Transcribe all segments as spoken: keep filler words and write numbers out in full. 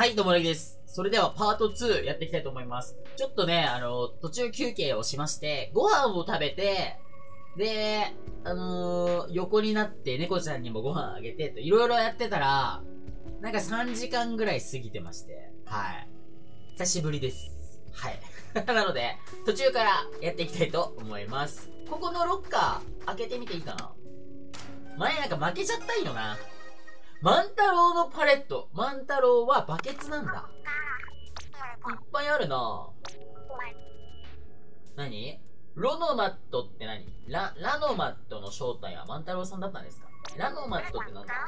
はい、どうもなぎです。それではパートツーやっていきたいと思います。ちょっとね、あの、途中休憩をしまして、ご飯を食べて、で、あのー、横になって猫ちゃんにもご飯あげてと、いろいろやってたら、なんかさんじかんぐらい過ぎてまして、はい。久しぶりです。はい。なので、途中からやっていきたいと思います。ここのロッカー、開けてみていいかな？前なんか負けちゃったんよな。万太郎のパレット。万太郎はバケツなんだ。いっぱいあるな。何？ロノマットって何？ラ、ラノマットの正体は万太郎さんだったんですか？ラノマットってなんだ？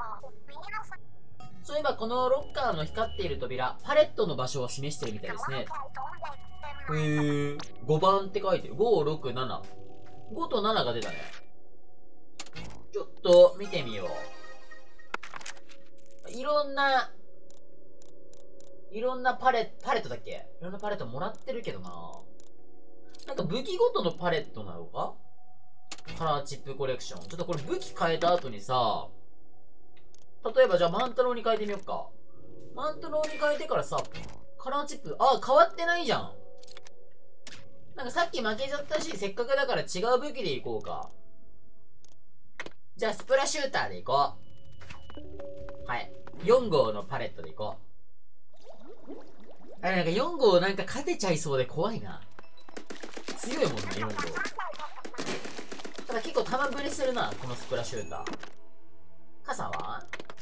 そういえばこのロッカーの光っている扉、パレットの場所を示してるみたいですね。へー。ごばんって書いてる。ご、ろく、なな。ごとななが出たね。ちょっと見てみよう。いろんな、いろんなパレ、パレットだっけ？いろんなパレットもらってるけどな。なんか武器ごとのパレットなのか？カラーチップコレクション。ちょっとこれ武器変えた後にさ、例えばじゃあ万太郎に変えてみよっか。万太郎に変えてからさ、カラーチップ、あ、変わってないじゃん。なんかさっき負けちゃったし、せっかくだから違う武器でいこうか。じゃあスプラシューターでいこう。はい。よん号のパレットでいこう。あれなんかよん号なんか勝てちゃいそうで怖いな。強いもんね、よん号。ただ結構弾ぶれするな、このスプラシューター。傘は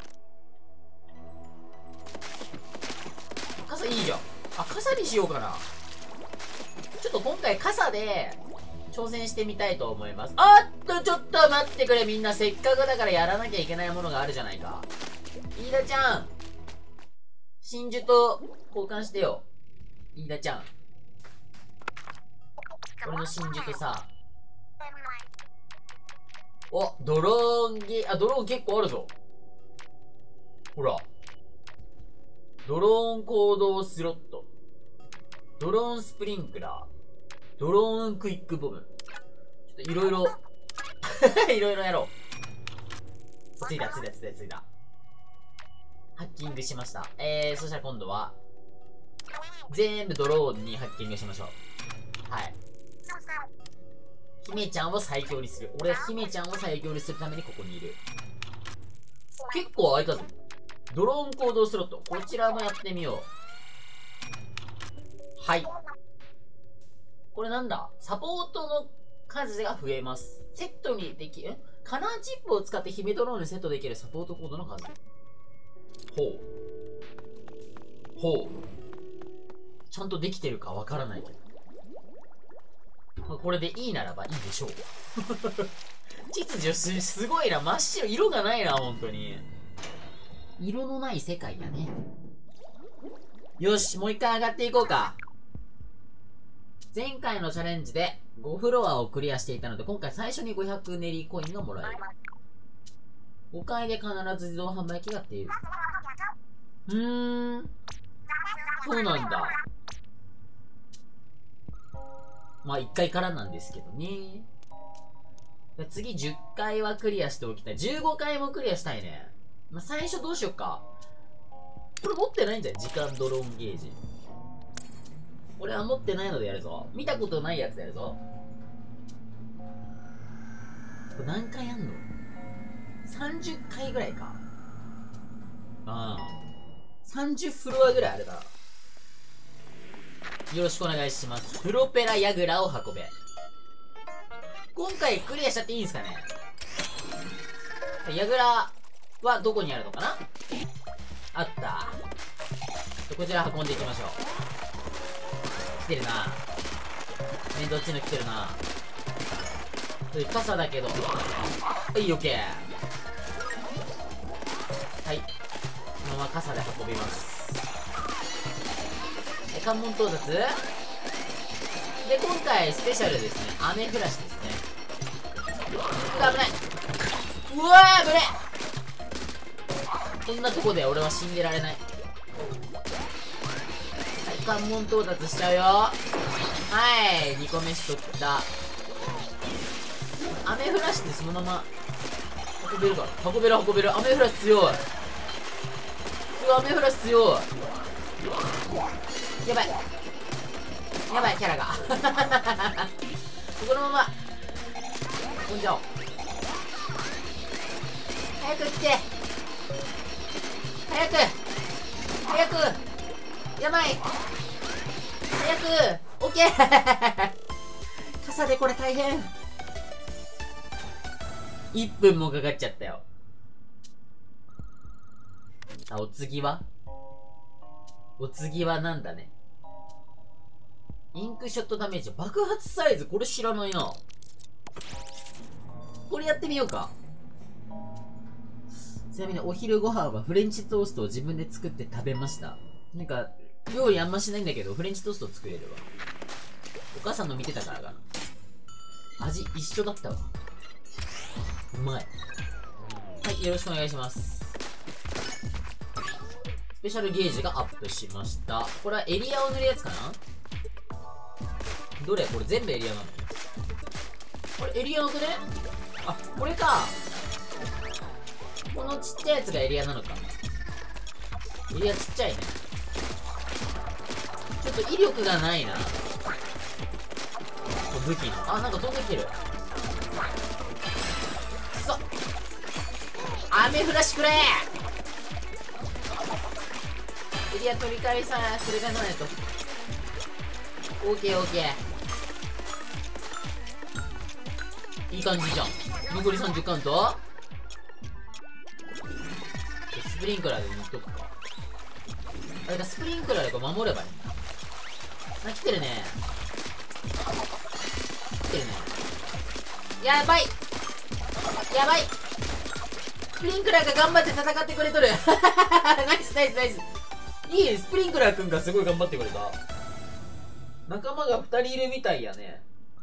傘いいじゃん。あ、傘にしようかな。ちょっと今回傘で挑戦してみたいと思います。あっと、ちょっと待ってくれ。みんなせっかくだからやらなきゃいけないものがあるじゃないか。飯田ちゃん、真珠と交換してよ。飯田ちゃん。俺の真珠とさ。お、ドローンゲ、あ、ドローン結構あるぞ。ほら。ドローン行動スロット。ドローンスプリンクラー。ドローンクイックボム。ちょっといろいろ、いろいろやろう。ついたついたついたついた。ハッキングしました。えー、そしたら今度は、全部ドローンにハッキングしましょう。はい。姫ちゃんを最強にする。俺は姫ちゃんを最強にするためにここにいる。結構開いたぞ。ドローン行動スロット。こちらもやってみよう。はい。これなんだ？サポートの数が増えます。セットにでき、ん？カラーチップを使って姫ドローンにセットできるサポートコードの数。ほう。ほう。ちゃんとできてるかわからないけど。まあ、これでいいならばいいでしょう。秩序す、すごいな。真っ白。色がないな、ほんとに。色のない世界だね。よし、もう一回上がっていこうか。前回のチャレンジでごフロアをクリアしていたので、今回最初にごひゃく練りコインがもらえる。ごかいで必ず自動販売機がっている。うーん。そうなんだ。まあいっかいからなんですけどね。次じゅっかいはクリアしておきたい。じゅうごかいもクリアしたいね。まあ最初どうしよっか。これ持ってないんだよ。時間ドローンゲージ。俺は持ってないのでやるぞ。見たことないやつやるぞ。これ何回やんの？ さんじゅっ 回ぐらいか。ああ。さんじゅうフロアぐらいあるな。よろしくお願いします。プロペラヤグラを運べ。今回クリアしちゃっていいんですかね？ヤグラはどこにあるのかな？あった。こちら運んでいきましょう。来てるな。面倒っちの来てるな。傘だけど。はい、オッケー。はい。このまま傘で運びます。関門到達で、今回スペシャルですね。雨降らしですね。うわ、危ない。うわー、危ねえ。こんなとこで俺は死んでられない。はい、関門到達しちゃうよ。はい、にこめしとった。雨降らしでそのまま運べるから。運べる運べる。雨降らし強い。 うわ、雨降らし強い。やばいやばい、キャラがこのまま飛んじゃおう。早く来て、早く早く、やばい、早く、オッケー傘でこれ大変。いっぷんもかかっちゃったよ。あ、お次はお次はなんだね。インクショットダメージ爆発サイズ、これ知らないな。これやってみようか。ちなみにお昼ご飯はフレンチトーストを自分で作って食べました。なんか料理あんましないんだけどフレンチトースト作れるわ。お母さんの見てたからかな。味一緒だったわ。うまい。はい、よろしくお願いします。スペシャルゲージがアップしました。これはエリアを塗るやつかな。どれこれ全部エリアなの。これエリアのくね。あ、これか。このちっちゃいやつがエリアなのか。エリアちっちゃいね。ちょっと威力がないな、武器の。あ、なんか飛んできてる。くそ、雨降らしくれ。エリア取り返さそれがないと。オーケーオーケー、いい感じじゃん。残りさんじゅうカウント。スプリンクラーで塗っとくか。あれか、スプリンクラーでこう守ればいいんだ。あ、来てるね。来てるね。やばいやばい、スプリンクラーが頑張って戦ってくれとるナイスナイスナイス。いいね、スプリンクラーくんがすごい頑張ってくれた。仲間がふたりいるみたいやね。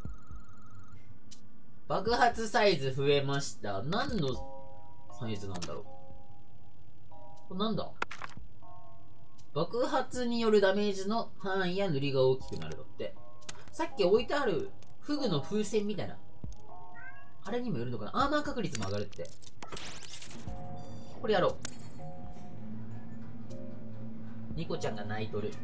爆発サイズ増えました。何のサイズなんだろう。これなんだ。爆発によるダメージの範囲や塗りが大きくなるのって。さっき置いてあるフグの風船みたいな、あれにもよるのかな。アーマー確率も上がるって。これやろう。ニコちゃんが泣いとる。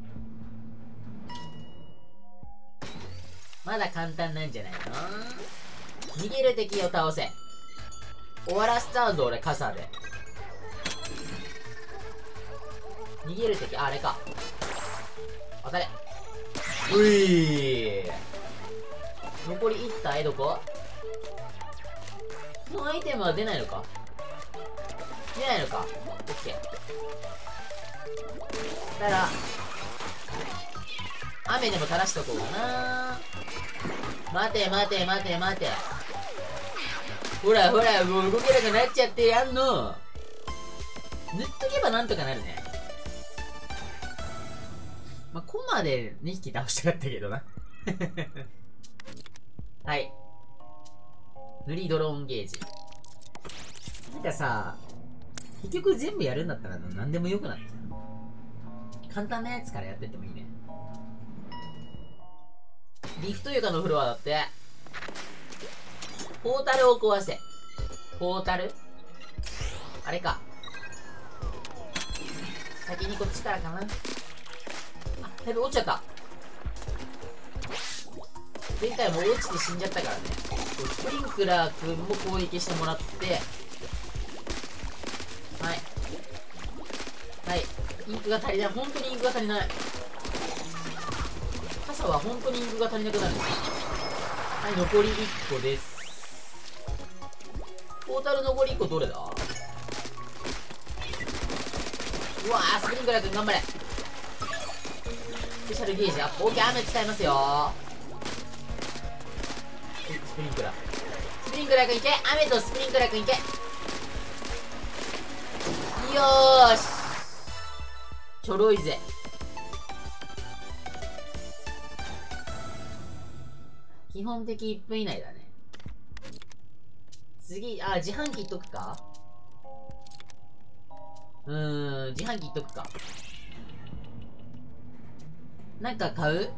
まだ簡単なんじゃないの。逃げる敵を倒せ。終わらせちゃうぞ俺、傘で。逃げる敵、あ、あれか。当たれ。ういー。残りいち体どこ。このアイテムは出ないのか。出ないのか。オッケー。だから雨でも垂らしとこうかな。待て待て待て待て。ほらほら、もう動けなくなっちゃってやんの。塗っとけばなんとかなるね。まあ、コマでにひき倒したかったけどなはい、塗りドローンゲージ。なんかさ、結局全部やるんだったら何でもよくなってる。簡単なやつからやってってもいいね。リフト床のフロアだって。ポータルを壊せ。ポータルあれか。先にこっちからかな。あ、だいぶ落ちちゃった。前回も落ちて死んじゃったからね。スプリンクラーくんも攻撃してもらって、はいはい、インクが足りない。本当にインクが足りない。傘は本当にインクが足りなくなる。はい、残りいっこです。トータル残りいっこどれだ。うわー、スプリンクラーくん頑張れ。スペシャルゲージアップ。オーケー、雨使いますよ。スプリンクラースプリンクラーくんいけ。雨とスプリンクラーくんいけ。よーし、ちょろいぜ。基本的いっぷん以内だね。次、あ、自販機いっとくか。うーん、自販機いっとくか。なんか買う？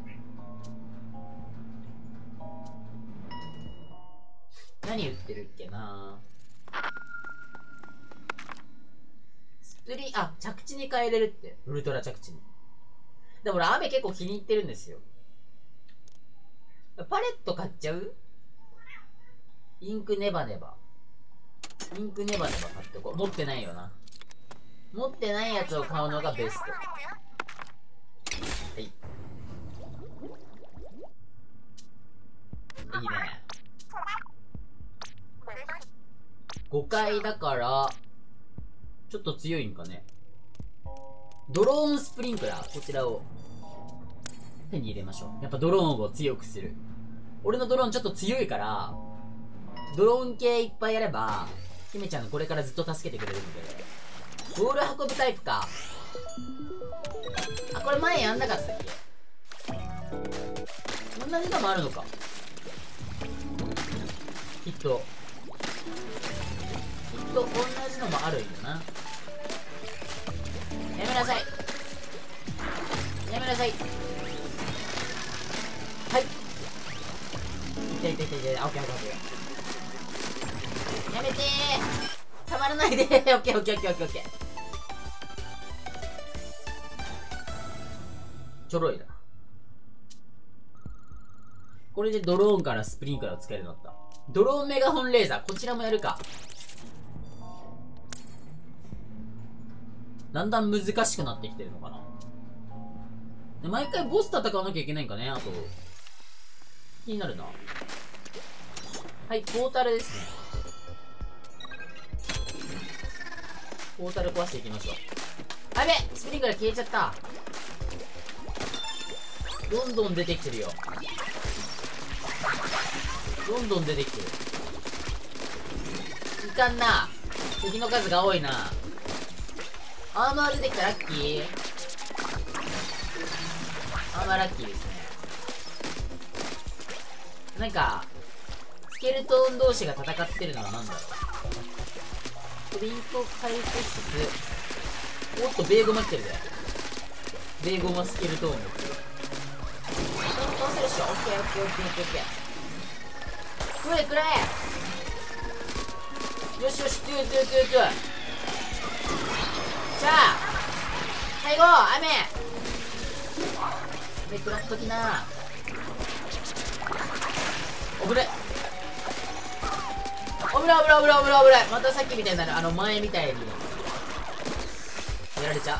何売ってるっけな。ススリー、あ、着地に変えれるって。ウルトラ着地に。でも俺雨結構気に入ってるんですよ。パレット買っちゃう？インクネバネバ。インクネバネバ買ってこう。持ってないよな。持ってないやつを買うのがベスト。はい。いいね。ごかいだから、ちょっと強いんかね。ドローンスプリンクラー、こちらを手に入れましょう。やっぱドローンを強くする。俺のドローンちょっと強いから、ドローン系いっぱいやれば、姫ちゃんがこれからずっと助けてくれるんで。ボール運ぶタイプか。あ、これ前やんなかったっけ？同じのもあるのか。きっと。きっと同じのもあるんよな。やめなさい。やめなさい。はい。いたいたいたいた。オッケーオッケーオッケー。やめてー。たまらないでー。オッケーオッケーオッケーオッケーオッケー。ちょろいな。これでドローンからスプリンクラーを使えるようになった。ドローンメガホンレーザー、こちらもやるか。だんだん難しくなってきてるのかな。で毎回ボス戦わなきゃいけないんかね、あと。気になるな。はい、ポータルですね。ポータル壊していきましょう。あべ！スプリンクラー消えちゃった。どんどん出てきてるよ。どんどん出てきてる。いかんな。敵の数が多いな。アーマー出てきた。ラッキー。アーマーラッキーですね。なんかスケルトン同士が戦ってるのは何だろう。プリント回復しつつ、おっとベーゴマ来てるぜ。ベーゴマスケルトンを持ってる。倒せるっしょ。オッケーオッケーオッケーオッケーオッケー。くれくれ。よしよし、トゥートゥートゥートゥー。じゃあ最後雨雨食らっときな。おぶれおぶれおぶれおぶれおぶれおぶれ。またさっきみたいになる。あの前みたいにやられちゃう。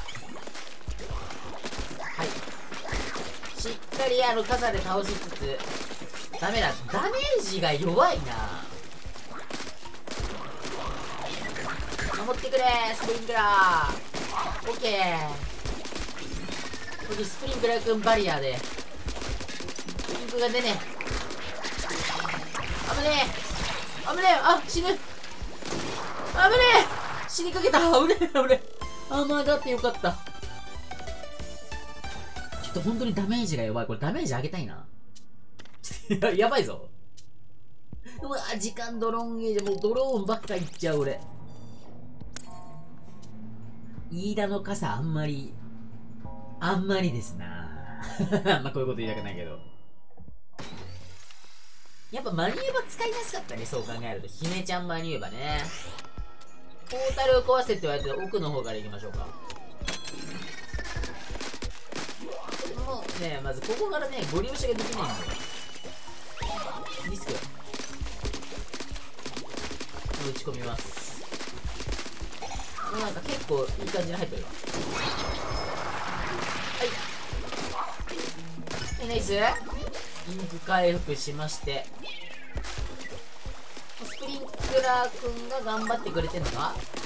はい、しっかりあの傘で倒しつつ。ダメだ、ダメージが弱いな。守ってくれスプリンクラー。オッケー。次スプリンクラーくんバリアでピンクが出ねえ。危ねえ危ねえ。あ、死ぬ。危ねえ。死にかけた。危ねえ危ねえ。アーマーがあってよかった。ちょっと本当にダメージが弱い。これダメージ上げたいな。や, やばいぞ。うわ、時間ドローンゲージ、もうドローンばっかいっちゃう俺。飯田の傘あんまりあんまりですな。まあこういうこと言いたくないけど、やっぱマニューバ使いやすかったね。そう考えると姫ちゃんマニューバね。ポータルを壊せって言われて奥の方から行きましょうか。もうね、まずここからねご利用しができないんでリスク打ち込みます。もうなんか結構いい感じに入ってるわ。はいはい、ナイス。インク回復しまして、スプリンクラーくんが頑張ってくれてんのか。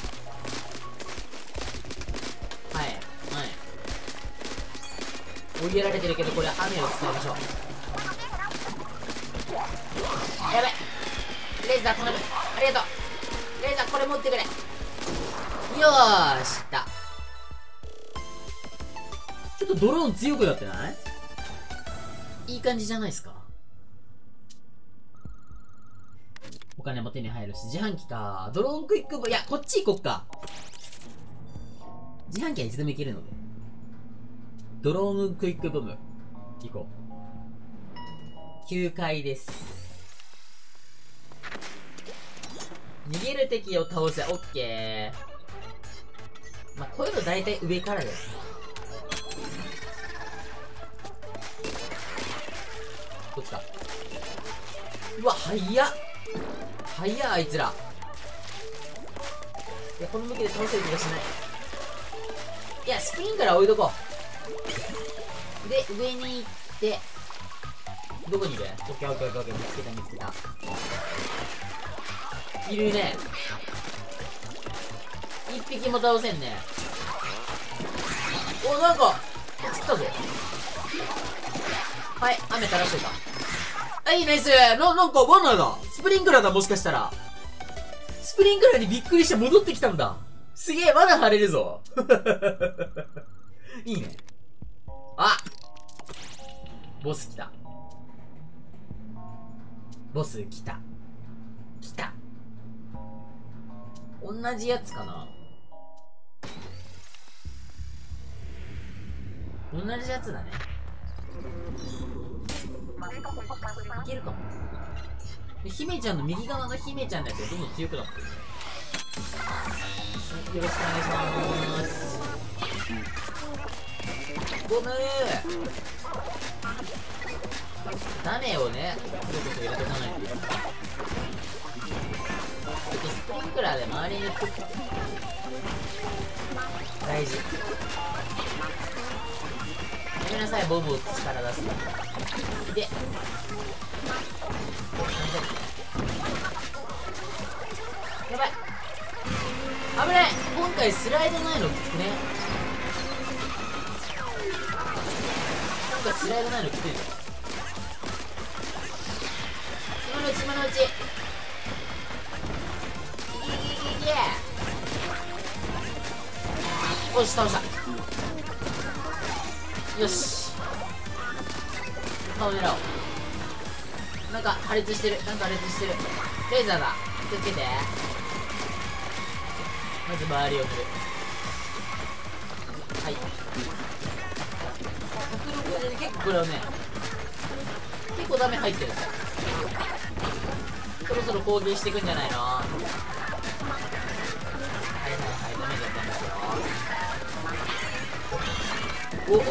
はいはい追いやられてるけど、これ雨を使いましょう。やべ、レーザー頼む。ありがとうレーザー、これ持ってくれ。よーしった。ちょっとドローン強くなってない？いい感じじゃないですか。お金も手に入るし、自販機か。ドローンクイックボ、いやこっち行こっか。自販機はいつでも行けるので、ドローンクイックボム行こう。きゅうかいです。逃げる敵を倒せ。オッケー。 まあ、こういうの大体上からだよね。こっちか。うわ、速っ速っ、あいつら。いや、この向きで倒せる気がしない。いや、スプリンクラー置いとこう。で、上に行って、どこにいる？オッケーオッケーオッケーオッケー、見つけた見つけた。いるね。一匹も倒せんね。お、なんか、こっち来たぞ。はい、雨垂らしといた。はい、ナイス。な、なんか罠だ。スプリンクラーだ、もしかしたら。スプリンクラーにびっくりして戻ってきたんだ。すげえ、罠張れるぞ。いいね。あ、ボス来た。ボス来た。来た。同じやつかな。同じやつだね。いけるかも。で、姫ちゃんの右側が姫ちゃんのやつがどんどん強くなってる。よろしくお願いします。ゴムーダメをね、それこそ入れとかないといけない。ちょっとスプリンクラーで周りに作って大事。ごめんなさい、ボムを口から出す。で、やばい、危ない。今回スライドないのきつくね。今回スライドないのきついぞ。今のうち今のうち。いけいけいけいけ。よし、倒した。よし、顔狙おう。なんか破裂してる、なんか破裂してる。レーザーだ、気をつけて。まず周りを振る。はい、ひゃくろくで結構これはね、結構ダメ入ってる。そろそろ攻撃していくんじゃないの。はいはいはい、ダメージやったんですよ。おおお、怒った。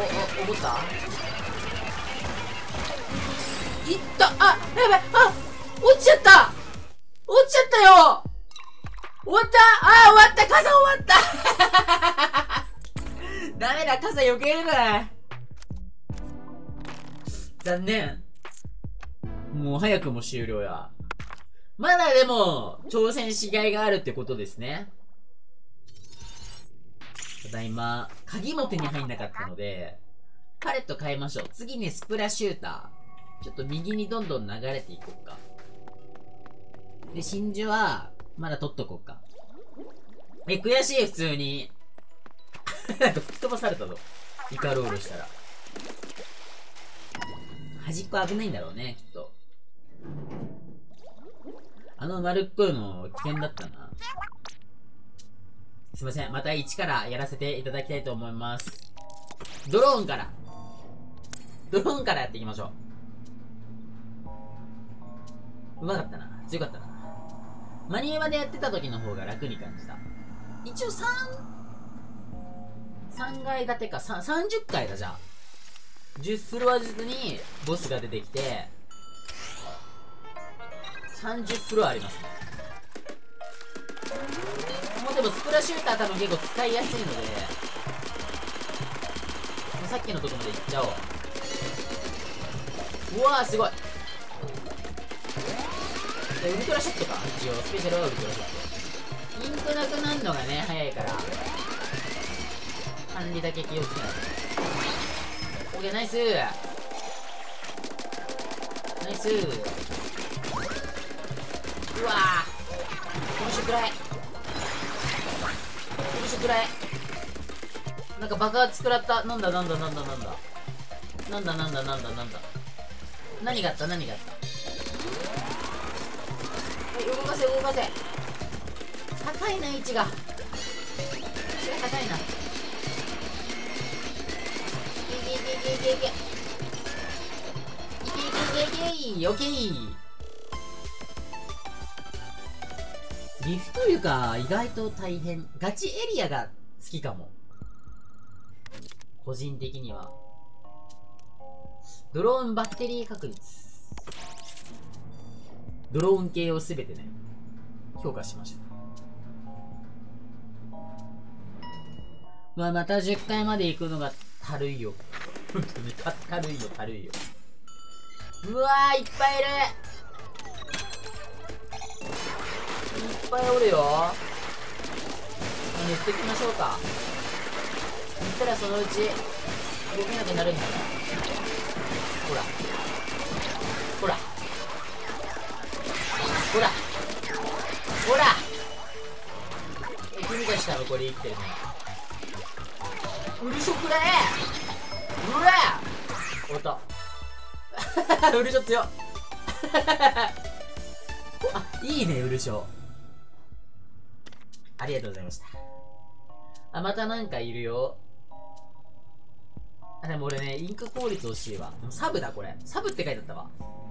いった。あ、やばい、あ、落ちちゃった、落ちちゃったよ。終わった。あー、終わった。傘終わったダメだ、傘余計だな。残念。もう早くも終了や。まだでも挑戦しがいがあるってことですね。ただいま鍵も手に入んなかったのでパレット変えましょう。次にスプラシューター、ちょっと右にどんどん流れていこうか。で、真珠はまだ取っとこうか。え、悔しい、普通になんか吹っ飛ばされたぞ、イカロールしたら。端っこ危ないんだろうね、きっと。あの丸っこいの危険だったな。すいません、また一からやらせていただきたいと思います。ドローンからドローンからやっていきましょう。うまかったな、強かったな。マニューバでやってた時の方が楽に感じた。一応さん、さんがい建てか、さんじゅっかいだ。じゃあじゅうフロアずつにボスが出てきてさんじゅうフロアありますね。もうでもスプラシューター多分結構使いやすいので、もうさっきのとこまで行っちゃおう。うわー、すごい。ウルトラショットか、一応スペシャルはウルトラショット。インクなくなるのがね早いから管理だけ気をつけないと。オッケー、ナイスナイス。うわー、この人くらい、この人くらい。なんか爆発食らった。なんだなんだなんだなんだなんだなんだなんだなんだ何があった何があった。はい、動かせ動かせ。高いな、位置が位置が高いな。いけいけいけいけいけいけいけいけいけい。オッケー。リフト床意外と大変。ガチエリアが好ききかも。個人的には。ドローンバッテリー確率。ドローン系をすべてね、評価しましょう。まあ、またじゅっかいまで行くのがたるいよ。本当にた、たるいよ、たるいよ。うわー、いっぱいいる。いっぱいおるよ。塗っていきましょうか。塗ったらそのうち動けなくなるんだから。ほらほらほらほら。え、君たち多分これ生きてるね。うるしょくらえ。うらおったうるしょ強っあ、いいね、うるしょ。ありがとうございました。あ、またなんかいるよ。あ、でも俺ね、インク効率惜しいわ。サブだ、これ。サブって書いてあったわ。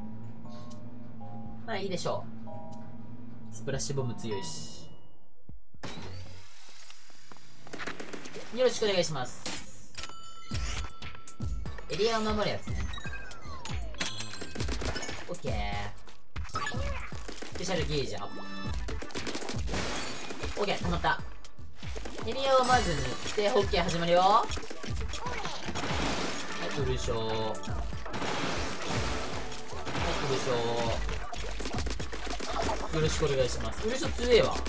まあいいでしょう。スプラッシュボム強いし。よろしくお願いします。エリアを守るやつね。オッケー。スペシャルゲージアップ。オッケー、止まった。エリアをまず塗って、オッケー、始まるよ。はい、うるしょー。はい、うるしょー。よろしくお願いします。うるしょ強えわ。よ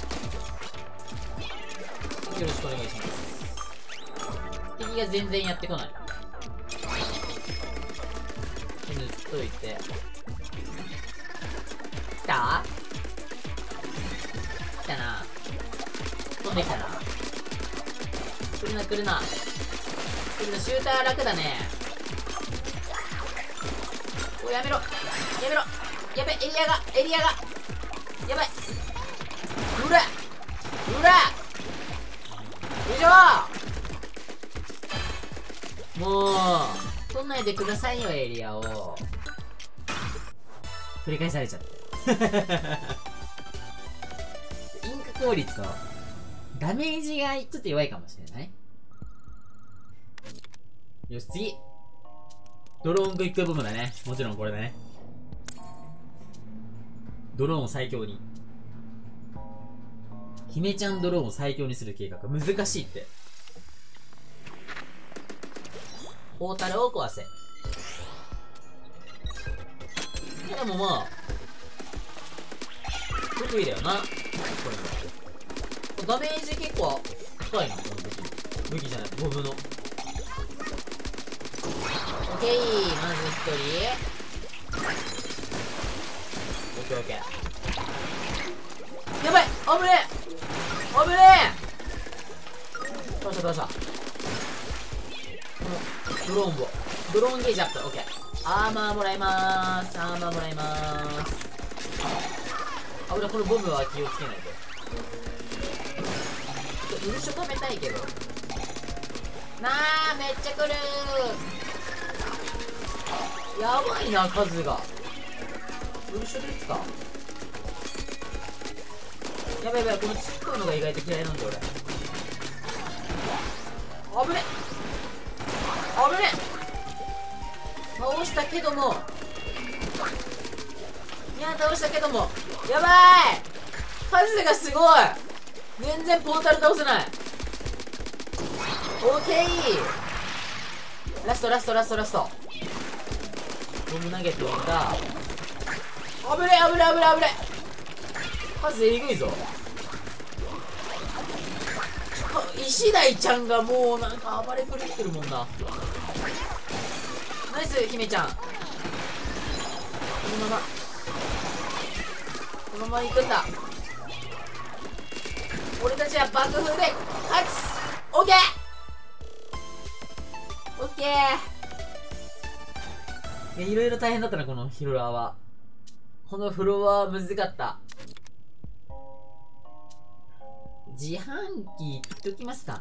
ろしくお願いします。敵が全然やってこない。塗っといて。来た来たな。飛んできたな。来るな来るな。来るな、シューター楽だね。お、やめろやめろ。やべ、エリアがエリアがやばい。うらうらよいしょ。もう取んないでくださいよ、エリアを。繰り返されちゃってインク効率とダメージがちょっと弱いかもしれない。よし、次ドローンクイックボムだね。もちろんこれだね。ドローンを最強に。姫ちゃんドローンを最強にする計画難しいって。ポータルを壊せ。でもまあ得意だよな、これ。ダメージ結構高いな、この武器。武器じゃない、ボムの。オッケー、まず一人。オッケーオッケー。やばい、危ねえ危ねえ。どうしたどうした。このドローンをドローンゲージアップ。オッケー。アーマーもらいまーす。アーマーもらいまーす。あ、俺これボムは気をつけないと。ちょっとウルショ止めたいけどなー。めっちゃ来るー。やばいな、数が。ウルショで打つか。やばいやばい、このちっこいのが意外と嫌いなんだよ俺。危ね危ね。倒したけども、いや倒したけども、やばい、数がすごい。全然ポータル倒せない。オーケー、ラストラストラストラスト。ボム投げておいた。危ね危ね危ね危ね。数えぐいぞ。石鯛ちゃんがもうなんか暴れ狂ってるもんな。ナイス姫ちゃん。このままこのまま行くんだ。俺たちは爆風で勝つ。オッケーオッケー。いや、いろいろ大変だったな、このフロアは。このフロアはむずかった。自販機切っときますか。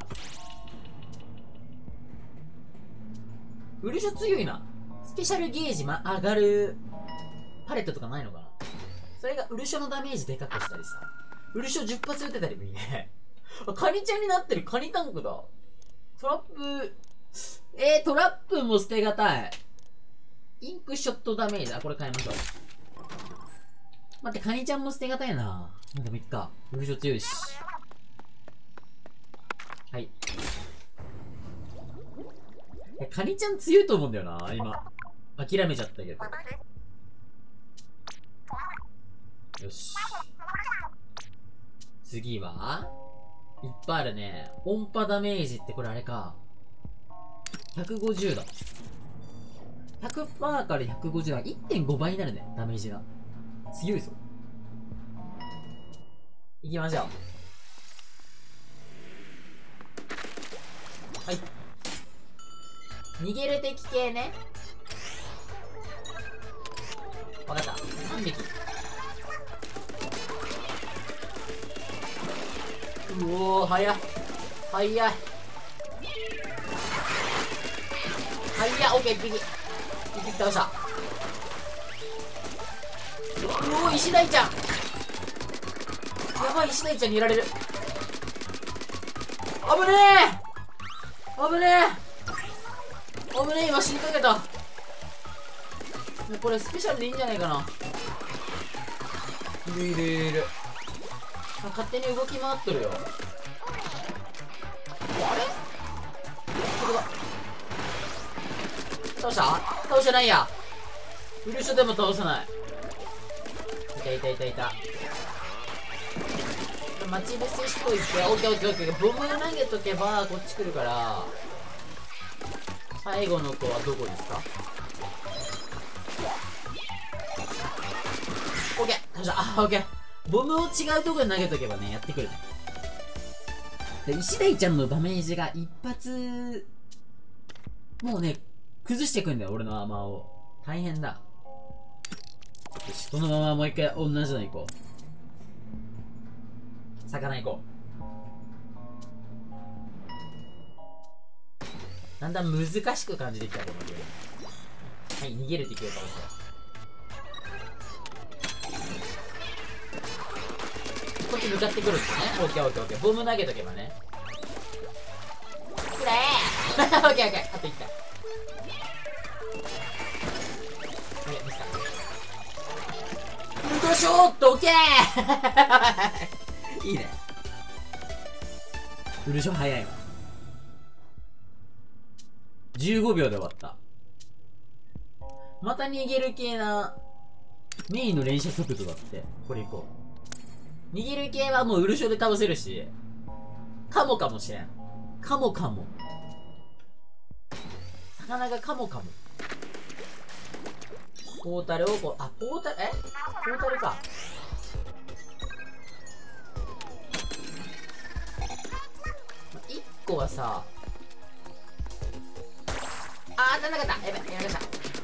ウルショ強いな。スペシャルゲージ、ま、上がるパレットとかないのかな。それがウルショのダメージでかくしたりさ。ウルショじゅっ発撃てたりもいいねカニちゃんになってる。カニタンクだ。トラップ、えー、トラップも捨てがたい。インクショットダメージだ。これ変えましょう。待って、カニちゃんも捨てがたいな。でもいっか。ウルショ強いし。はい。カニちゃん強いと思うんだよな、今。諦めちゃったけど。よし。次はいっぱいあるね。音波ダメージってこれあれか。ひゃくごじゅうだ。ひゃくパーセント からひゃくごじゅうだ。いってんご 倍になるね、ダメージが。強いぞ。行きましょう。はい。逃げる敵系ね。わかった。さんびき。うおー、早い。早い。早い。オッケー、一匹。一匹倒した。うおー、石大ちゃん。やばい、石大ちゃんにいられる。危ねえ危ねえ危ねえ、今死にかけた。これスペシャルでいいんじゃないかな。いるいるいるいる。勝手に動き回っとるよ。あれここだ。倒した倒してないや。ウルショでも倒さない。いたいたいたいた。待ち伏せしといて。オッケーオッケーオッケー。ボム投げとけばこっち来るから。最後の子はどこですか？オッケー倒した。あ、オッケー。ボムを違うところに投げとけばね、やってくるね。で、石大ちゃんのダメージが一発、もうね、崩してくんだよ、俺のアーマーを。大変だ。よし、このままもう一回同じの行こう。魚行こう。だんだん難しく感じてきた、このゲーム。はい、逃げる敵を倒すよ。こっち向かってくるんですね。オッケーオッケーオッケー。ボム投げとけばね。くれーオッケーオッケー。あといっかい。え、ミスった。ウルトラショートオッケーいいね。ウルショ早いわ。じゅうごびょうで終わった。また逃げる系なメインの連射速度だって。これいこう。逃げる系はもうウルショで倒せるし、カモかもしれん。カモかも。魚がカモかも。ポータルをこう、あ、ポータル、えポータルか。いっこはさ、あー、当たんなかった。やべ、やりました。い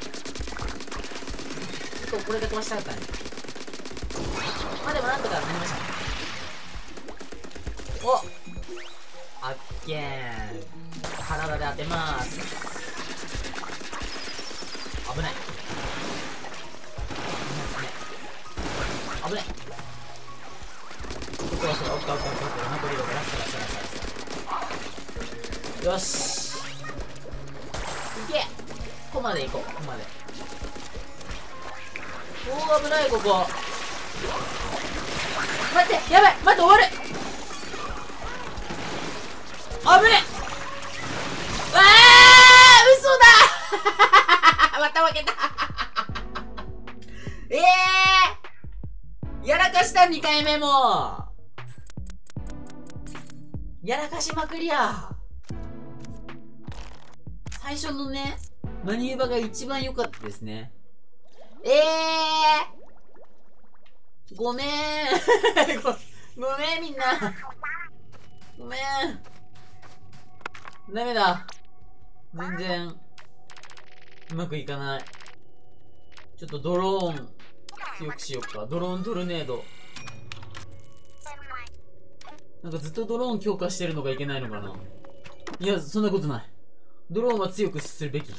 っここれで飛ばしたかったね。まあでもなんとかなりました。おっあっけーん。体で当てまーす。危ない。危ない。ここはそれ、オッケーオッケーオッケーオッケー。残りどこラストラストラストラスト。よし。いけここまで行こう、ここまで。おー、危ない、ここ。待って、やばい、待って、終わる。危ねえ。わー、嘘だまた負けたええー、やらかした、にかいめも。やらかしまくりや。最初のね、マニューバーが一番良かったですね。ええー、ごめんご、ごめんみんな。ごめん。ダメだ。全然、うまくいかない。ちょっとドローン、強くしよっか。ドローントルネード。なんかずっとドローン強化してるのがいけないのかな。いや、そんなことない。ドローンは強くするべき。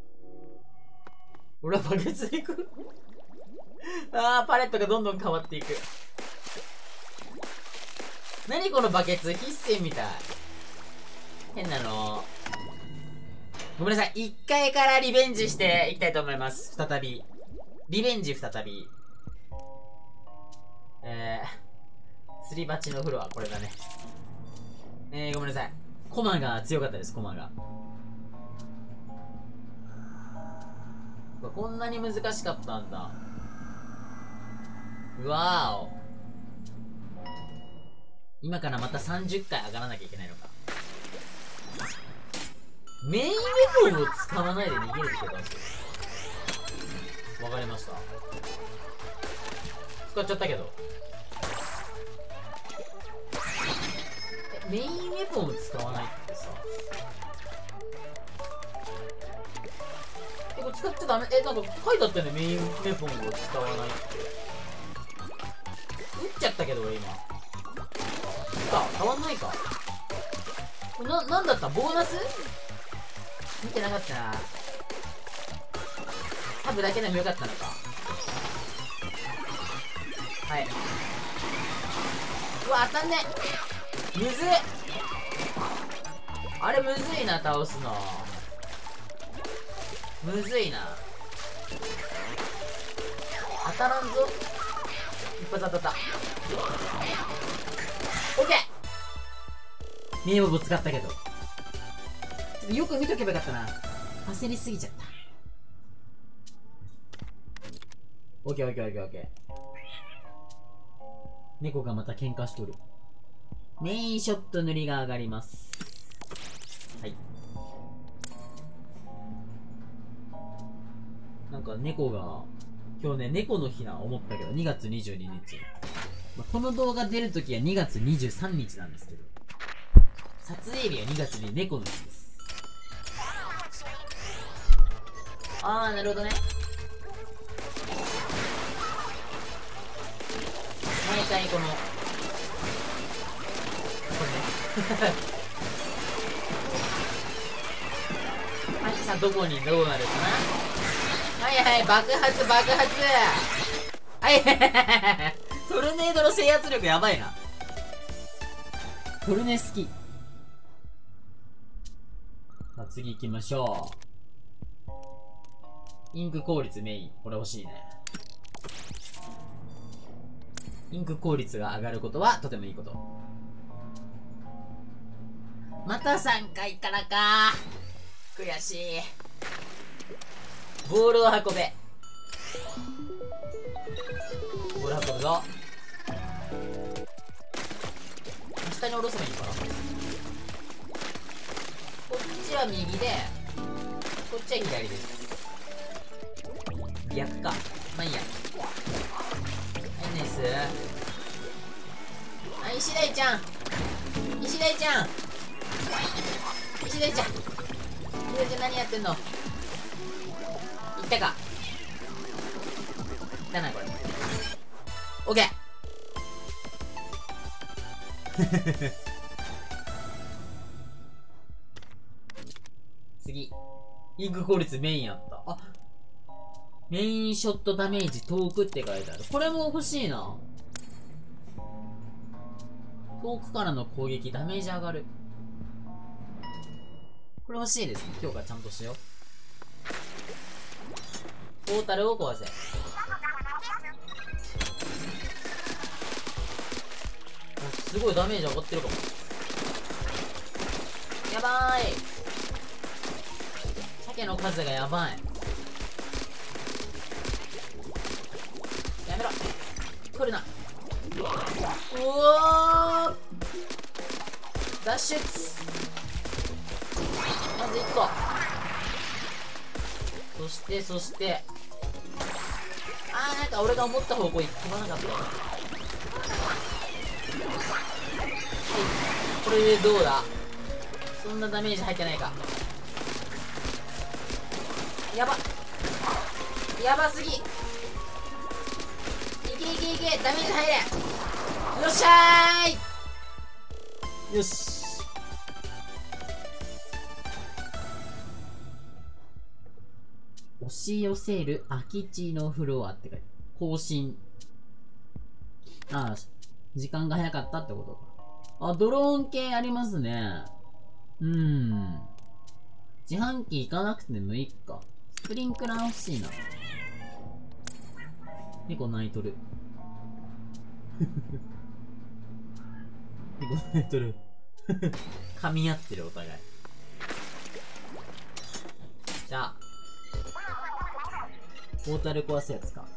俺はバケツでいくあー、パレットがどんどん変わっていく。 何このバケツ、必戦みたい。変なの。ごめんなさい。いっかいからリベンジしていきたいと思います。再び。リベンジ再び。えー、すり鉢の風呂はこれだね。えー、ごめんなさい。コマが強かったです、コマが。こんなに難しかったんだ。うわーお。今からまたさんじゅっかい上がらなきゃいけないのか。メインウェポンを使わないで逃げるってことなんですよ。わかりました。使っちゃったけど。え、メインウェポンを使わないってさ。え、これ使っちゃダメ。え、なんか書いてあったよね、メインウェポンを使わないって。撃っちゃったけど俺今。か、変わんないか。これな、なんだったボーナス見てなかったな。タブだけでもよかったのか。はい。うわ、当たんね。むずい。あれむずいな、倒すの。むずいな。当たらんぞ。一発当たった。オッケー。名簿ぶつかったけど。ちょっとよく見とけばよかったな。焦りすぎちゃった。オッケーオッケーオッケーオッケー。猫がまた喧嘩しとる。メインショット塗りが上がります。はい。なんか猫が、今日ね、猫の日な思ったけど、にがつにじゅうににち。まあ、この動画出るときはにがつにじゅうさんにちなんですけど、撮影日はにがつに猫の日です。あー、なるほどね。毎回この、これね。はい、さあ、どこにどうなるかな。はいはい、爆発爆発。はいはいはいはい。トルネードの制圧力やばいな。トルネ好き。さあ次行きましょう。インク効率メイン。これ欲しいね。インク効率が上がることはとてもいいこと。またさんかいからか。悔しい。ボールを運べ。ボール運ぶぞ。下に下ろせばいいのかな。こっちは右で、こっちは左です。逆か。まあいいや。はい、ナイス。はい、石大ちゃん。石大ちゃん。石大ちゃん。石大ちゃん何やってんの。いったか。いったな、これ。オッケー。次。インク効率メインやった。あ、メインショットダメージ遠くって書いてある。これも欲しいな。遠くからの攻撃ダメージ上がる。これ欲しいですね。今日からちゃんとしよう。ポータルを壊せ。すごいダメージ上がってるかも。やばーい。鮭の数がやばい。やめろ。来るな。うおー、脱出。まずいっこ。そしてそしてあー、なんか俺が思った方向に飛ばなかったよ。はい、これでどうだ。そんなダメージ入ってないか。やばやばすぎ。いけいけいけ、ダメージ入れ。よっしゃーい。よし。押し寄せる空き地のフロアって書いて、更新。ああ、時間が早かったってことか。 あ、ドローン系ありますね。うーん。自販機行かなくてもいいか。スプリンクラー欲しいな。猫泣いとる。猫泣いとる。噛み合ってるお互い。じゃあ、ポータル壊すやつか。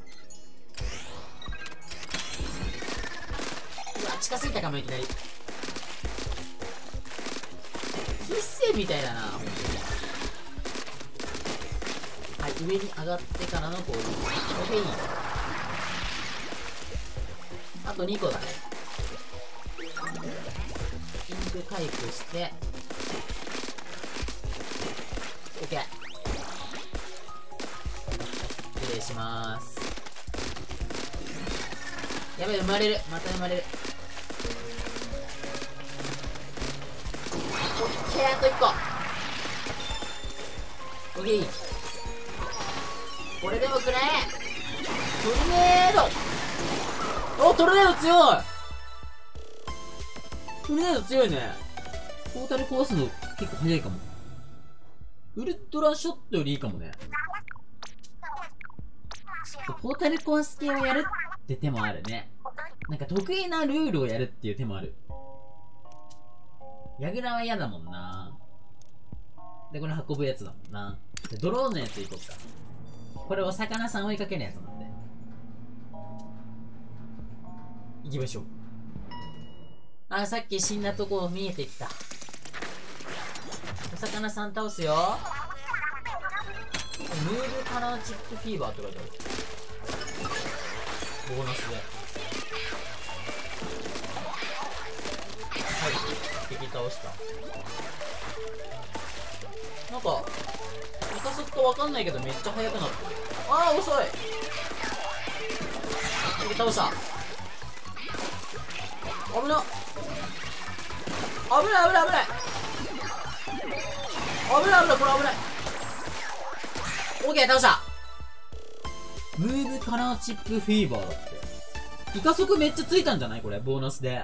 うわ、近づいたかもいきなり。必戦みたいだな、ほんとに。はい、上に上がってからの攻撃。オッケー。あとにこだね。ピンク回復して、オッケー。失礼しまーす。やべえ、生まれる。また生まれる。オッケー、あといっこ。オッケー。これでもくれ。トルネード。お、トルネード強い。トルネード強いね。ポータル壊すの結構早いかも。ウルトラショットよりいいかもね。ポータル壊す系をやるって手もあるね。なんか得意なルールをやるっていう手もある。ヤグラは嫌だもんな。で、これ運ぶやつだもんな。で、ドローンのやついこうか。これお魚さん追いかけるやつなんで。行きましょう。あ、さっき死んだとこ見えてきた。お魚さん倒すよ。ムールカラーチップフィーバーって書いてある。ボーナスで。はい、敵倒した。なんかイカ速度わかんないけどめっちゃ速くなってる。あー遅い。敵倒した。危なっ。危ない危ない危ない危ない危ない。これ危ない。オッケー、倒した。ムーブカラーチップフィーバーだって。イカ速めっちゃついたんじゃないこれ、ボーナスで。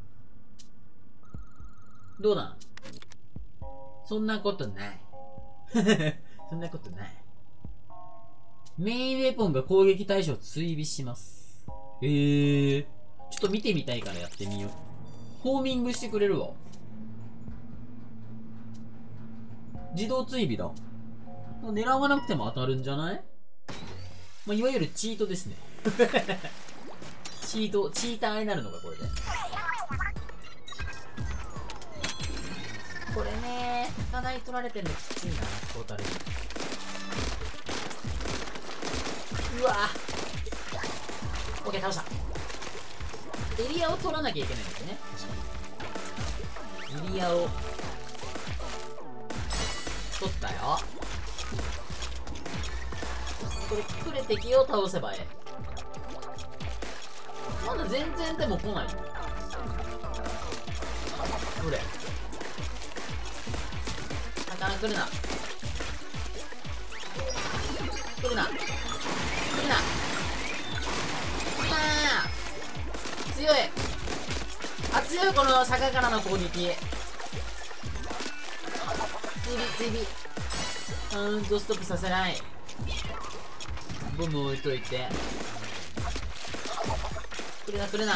どうなんそんなことない。そんなことない。メインウェポンが攻撃対象を追尾します。えー。ちょっと見てみたいからやってみよう。ホーミングしてくれるわ。自動追尾だ。狙わなくても当たるんじゃない？まあ、いわゆるチートですね。チート、チーターになるのか、これで。これねー、高台取られてるのきついな、トータルに。うわぁ。オッケー、倒した。エリアを取らなきゃいけないんですね。エリアを取ったよ。これ来る敵を倒せばええ。まだ全然でも来ないよ。どれ魚来るな来るな来るな来るなー。強い。あ、強い。この坂からの攻撃。追尾追尾。うーんとストップさせない。ボム置いといて。来るな来るな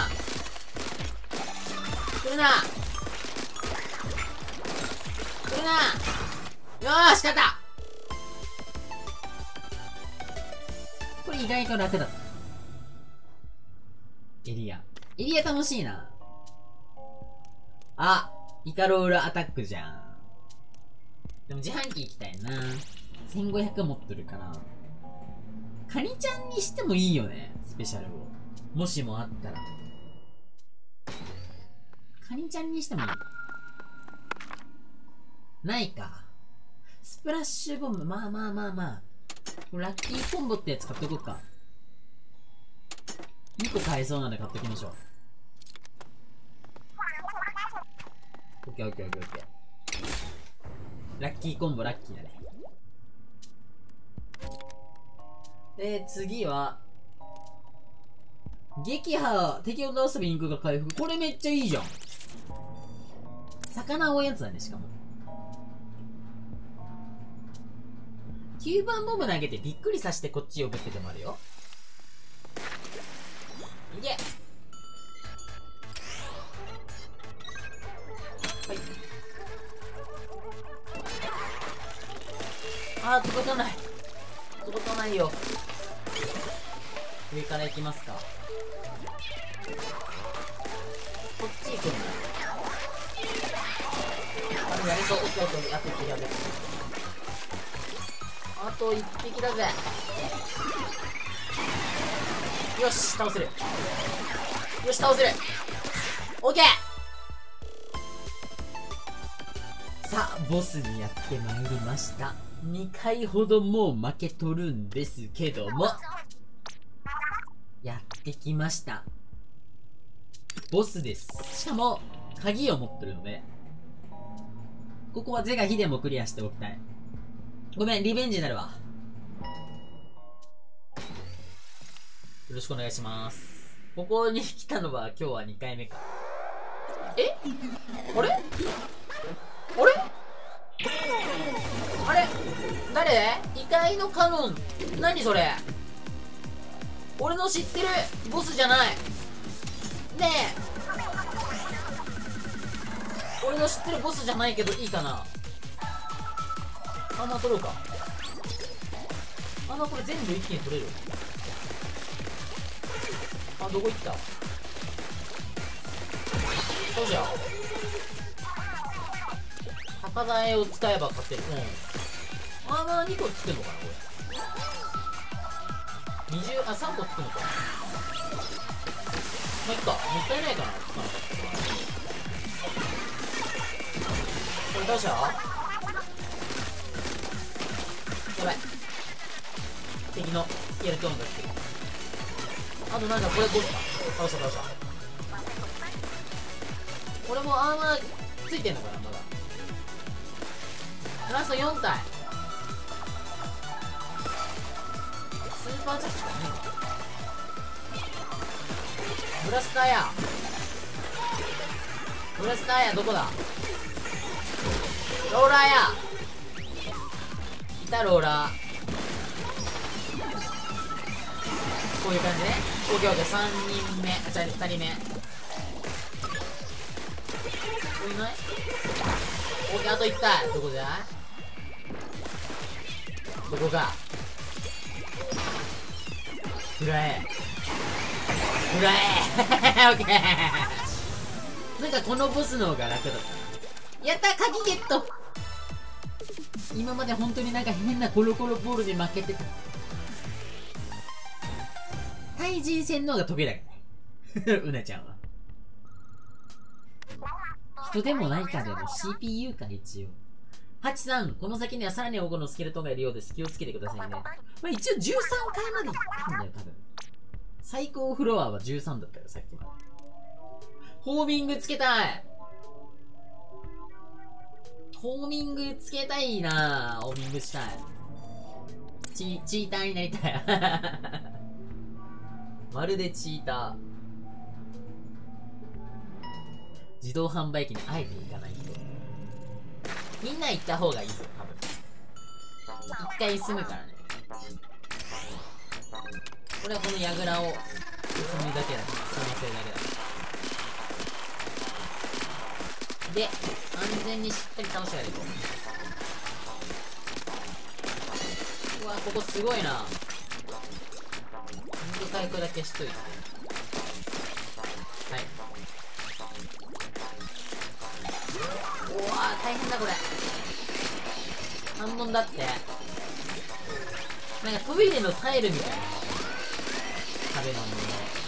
来るな来るな。よーし、勝った。これ意外と楽だった。エリアエリア楽しいな。あ、イカロールアタックじゃん。でも自販機行きたいな。せんごひゃく持ってるから。カニちゃんにしてもいいよね、スペシャルを。もしもあったら。カニちゃんにしてもいい。ないか。スプラッシュボム、まあまあまあまあ。ラッキーコンボってやつ買っとこうか。にこ買えそうなんで買っときましょう。オッケーオッケーオッケーオッケー。ラッキーコンボ、ラッキーだね。で、次は、撃破、敵を倒すべインクが回復。これめっちゃいいじゃん。 魚を追うやつだね、しかも。きゅうばんボム投げてびっくりさせてこっち呼ぶって手もあるよ。いけ。はい。あー、届かない。届かないよ。上から行きますか。こっち行くんだ。あ、でもやれそう。オッケーオッケー。あといっぴきだぜ。あといっぴきだぜ。よし、倒せる。よし、倒せる。オッケー。さあ、ボスにやってまいりました。にかいほどもう負けとるんですけども、やってきました。ボスです。しかも、鍵を持ってるので、ここは是が非でもクリアしておきたい。ごめん、リベンジになるわ。よろしくお願いします。ここに来たのは今日はにかいめか。え？あれ？あれ？あれ？誰？異界のカノン。何それ？俺の知ってるボスじゃない。ねえ。俺の知ってるボスじゃないけどいいかな。あんま取ろうか。あんまこれ全部一気に取れる。あ、どこ行った？どうしよう。高台を使えば勝てる。うん。アーマーにこつくのかなこれ。にじゅう、あ、さんこつくのか。まあ、いっか。もったいないかな。つかなかったから。これ倒しちゃう？やばい。敵のスケルトンが来てる。あとなんかこれボスか。倒した倒した。これもアーマーついてんのかなまだ。ラストよんたい。スーパージャックしかねえの。ブラスターや。ブラスターやどこだ。ローラーや。いたローラー。こういう感じね。オッケーオッケー。さんにんめ。あ、じゃあふたりめ。これいない？オッケー、あといったい。どこじゃ？どこか。くらえ。くらえオッケーなんかこのボスの方が楽だった。やった！鍵ゲット！今まで本当になんか変なコロコロボールで負けてた。対人戦の方が得意だからねうなちゃんは。人でもないかでも シーピーユー か一応。ハチさん、この先にはさらに多くのスケルトンがいるようです。気をつけてくださいね。まあ一応じゅうさんかいまで行ったんだよ、多分。最高フロアはじゅうさんだったよ、さっきまで。ホーミングつけたい。ホーミングつけたいなぁ。ホーミングしたい。チ、チーターになりたい。まるでチーター。自動販売機にあえて行かない人。みんな行った方がいいぞ、多分。一回済むからね。これはこの矢倉を進むだけだ。進ませるだけだ。で、安全にしっかり倒してやると。うわ、ここすごいな。水回復だけしといて。はい。うわー、大変だこれ。難問だって。なんかトイレのタイルみたいな。壁のもの。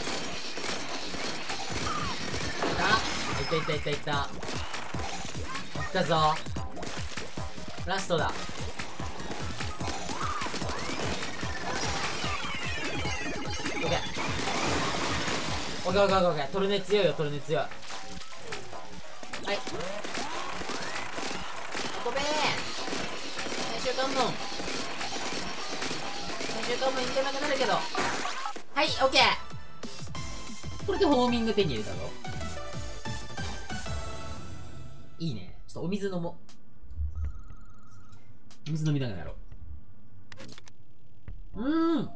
いたいたいたいたいた。来たぞ。ラストだ。オッケー。オッケーオッケーオッケーオッケー。トルネ強いよ、トルネ強い。はい。ごめん。最終関門。最終関門いけなくなるけど。はい、オッケー。これでホーミング手に入れたぞ。 いいね。ちょっとお水飲もう。お水飲みながらやろう。うーん。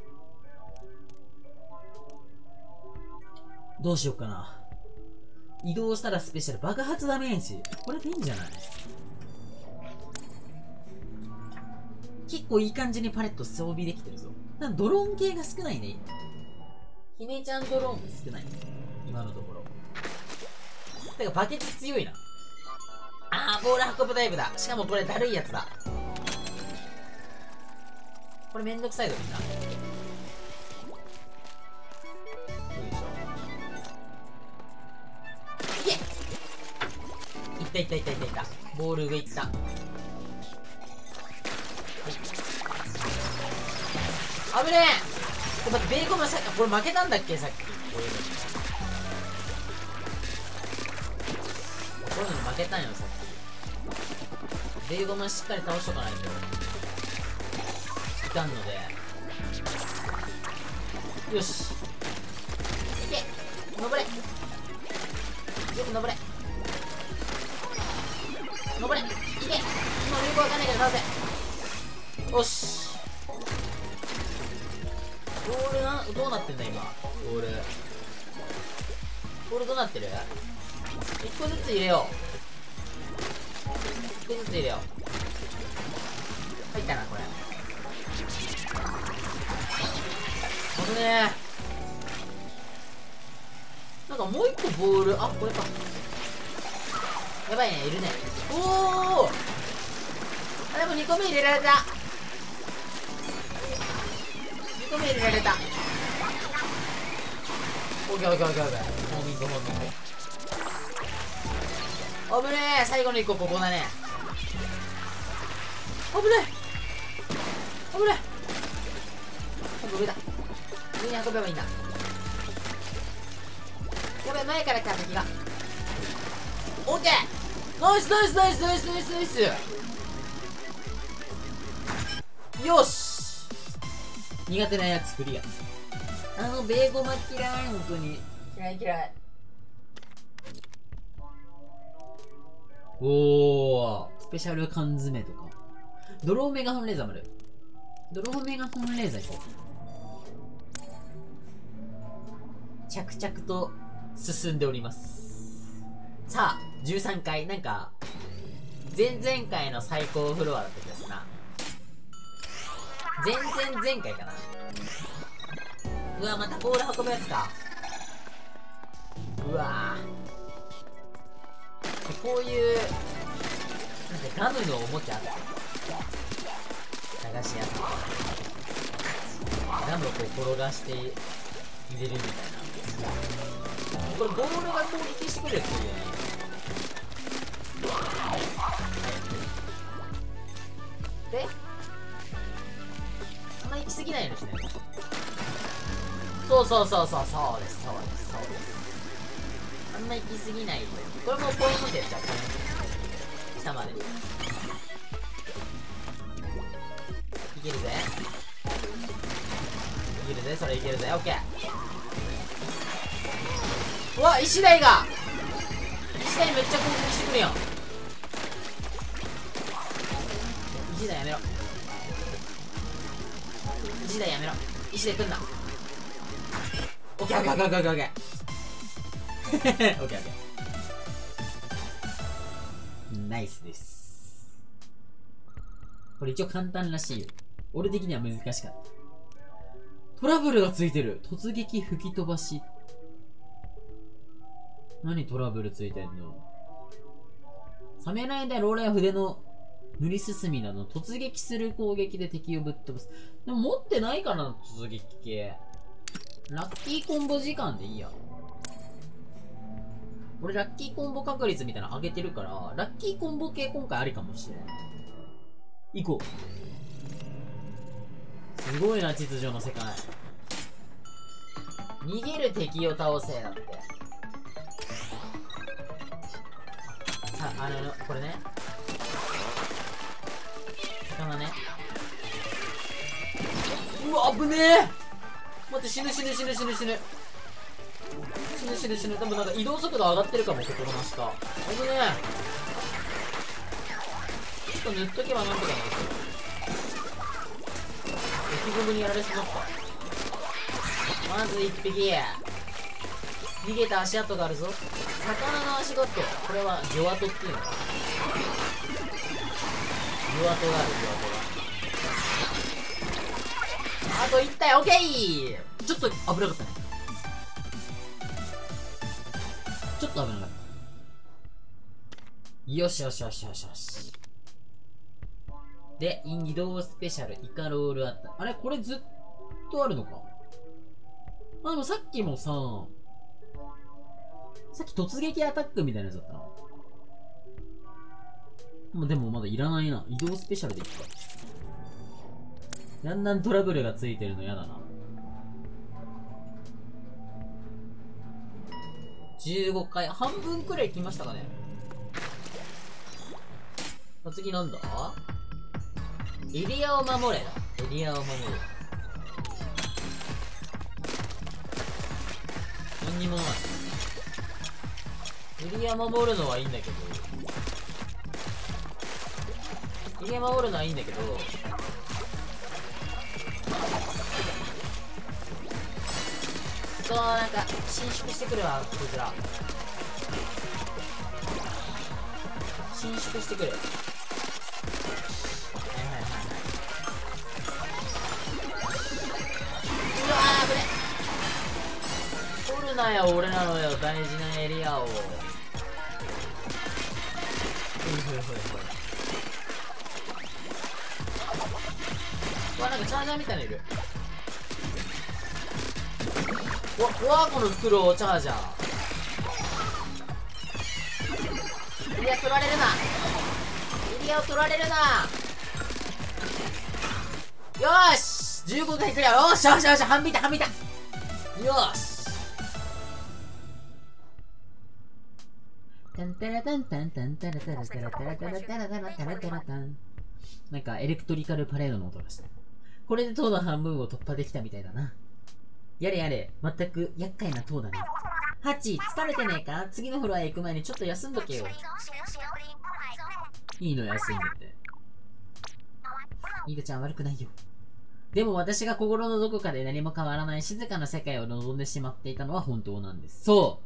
どうしようかな。移動したらスペシャル爆発ダメージ。これでいいんじゃない？結構いい感じにパレット装備できてるぞ。なんかドローン系が少ないね。姫ちゃんドローンが少ない。今のところ。てかバケツ強いな。あー、ボール運ぶタイプだ。しかもこれだるいやつだ。これめんどくさいぞみんな。よいしょ。いけ！いったいったいったいったいった。ボール上いった。はい。危ねえ！待って、ベーコンのさっき、これ負けたんだっけさっき。こういうの。こういうのに負けたんよ、さっき。ベーゴマしっかり倒しとかないといかんので。よし。いけ！登れ！よく登れ！登れ！いけ！今よくわかんないけど倒せ！よし。ボールな、どうなってんだ今。ボール。ボールどうなってる？一個ずつ入れよう。一個ずつ入れよう。入ったな、これ。危ねえ。なんかもう一個ボール、あ、これか。やばいね、いるね。おー！あ、でもにこめ入れられた。にこめ入れられた。オッケーオッケーオッケーオッケー。ホーミングホーミング。危ねえ、最後のいっこここだね。危ねえ危ねえ。上だ。上に運べばいいんだ。やべえ、前から来た敵が。オッケー！ナイスナイスナイスナイスナイスナイス。よし！苦手なやつクリア。あのベーゴマ嫌い、本当に。嫌い嫌い。おー、スペシャル缶詰とか。ドローメガホンレーザーもある。ドローメガホンレーザー行こう。着々と進んでおります。さあ、じゅうさんかい。なんか、前々回の最高フロアだった気がするな。前々前回かな。うわ、またボール運ぶやつか。うわぁ。こういう、なんかガムのおもちゃあった。駄菓子屋さん。ガムをこう転がして入れるみたいな。これボールが攻撃してくるやついいよね。で、あんま行き過ぎないようにしないと。そうそうそうそう、そうです、そうです、そうです。あんま行き過ぎないよ。これもポイントですよ、下まで。いけるぜ。いけるぜ、それいけるぜ、オッケー。うわ、石台が石台めっちゃ攻撃してくるやん。石台やめろ。石台やめろ。石台来んな。オッケーオッケーオッケーオッケーオッケーオッケーオッケーオッケー。ナイスです。これ一応簡単らしいよ。俺的には難しかった。トラブルがついてる。突撃吹き飛ばし。何トラブルついてんの？冷めないでローラーや筆の塗り進みなど突撃する攻撃で敵をぶっ飛ばす。でも持ってないかな、突撃系。ラッキーコンボ時間でいいや。俺ラッキーコンボ確率みたいなの上げてるから、ラッキーコンボ系今回ありかもしれない。行こう。すごいな、秩序の世界。逃げる敵を倒せ、だって。さあ、あの、これね。魚ね。うわ、危ねえ！待って、死ぬ死ぬ死ぬ死ぬ死ぬ。死ぬ死ぬ死ぬ。多分なんか移動速度上がってるかも、心なしか。危ねと塗っとけばなんとかなる。敵ゴムにやられそうだった。まず一匹逃げた足跡があるぞ。魚の足跡、これは魚跡っていうのか。魚跡がある。魚跡があといち体。オッケー。ちょっと危なかったね。ちょっと危なかった。よしよしよしよしよし。で、移動スペシャル、イカロールあった。あれこれずっとあるのか。あ、でもさっきもさ、さっき突撃アタックみたいなやつだったな。もうでもまだいらないな。移動スペシャルでいっか。だんだんトラブルがついてるのやだな。じゅうごかい、半分くらい来ましたかね。次なんだ？エリアを守れだ。エリアを守る。何にもない。エリア守るのはいいんだけど。エリア守るのはいいんだけど。そう、なんか、伸縮してくるわ、こいつら。伸縮してくる。はいはいはいはい。うわー、危ね。取るなよ、俺なのよ、大事なエリアを。ほいほいほいほい。うわ、なんかチャージャーみたいなのいる。うわ、うわ、この袋チャージャー。エリア取られるな。エリアを取られるな。よーしじゅうごかいクリア。よーしよしよし、半ビタ半ビタ。よーし。タンタラタンタンタンタラタラタラタラタラタラタラタラタラタン。なんかエレクトリカルパレードの音がした。これで塔の半分を突破できたみたいだな。やれやれ、全く厄介な塔だね。ハチ、疲れてねえか？次のフロアへ行く前にちょっと休んどけよ。いいの、休んでて。イータちゃん悪くないよ。でも私が心のどこかで何も変わらない静かな世界を望んでしまっていたのは本当なんです。そう、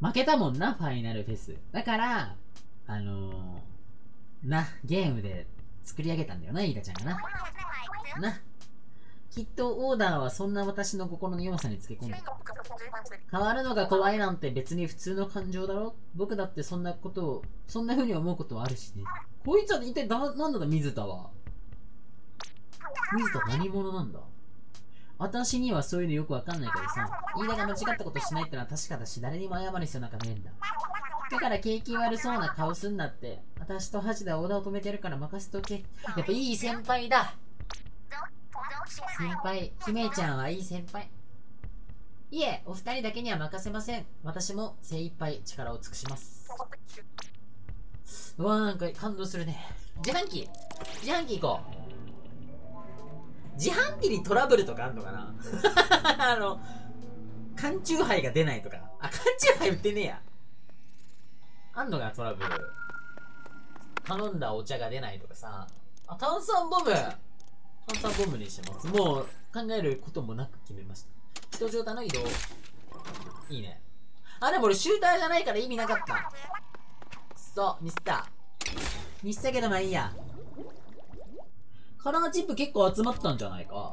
負けたもんな、ファイナルフェス。だから、あのー、な、ゲームで作り上げたんだよな、イータちゃんがな。な。きっとオーダーはそんな私の心の弱さにつけ込んでた。変わるのが怖いなんて別に普通の感情だろ。僕だってそんなことを、そんな風に思うことはあるしね。こいつは一体だ、なんだだ、水田は。水田何者なんだ？私にはそういうのよくわかんないけどさ、飯田が間違ったことしないってのは確かだし、誰にも謝る必要なんかねえんだ。だから景気悪そうな顔すんなって。私とハチでオーダーを止めてるから任せとけ。やっぱいい先輩だ。先輩、姫ちゃんはいい先輩。いえ、お二人だけには任せません。私も精一杯力を尽くします。うわー、なんか感動するね。自販機自販機行こう。自販機にトラブルとかあんのかなあの、缶チューハイが出ないとか。あ、缶チューハイ売ってねえや。あんのかトラブル。頼んだお茶が出ないとかさ。あ、炭酸ボム炭酸ボムにしてます。もう考えることもなく決めました。人状態の移動。いいね。あ、でも俺シューターじゃないから意味なかった。そう、ミスった。ミスったけどまあいいや。カラーチップ結構集まったんじゃないか。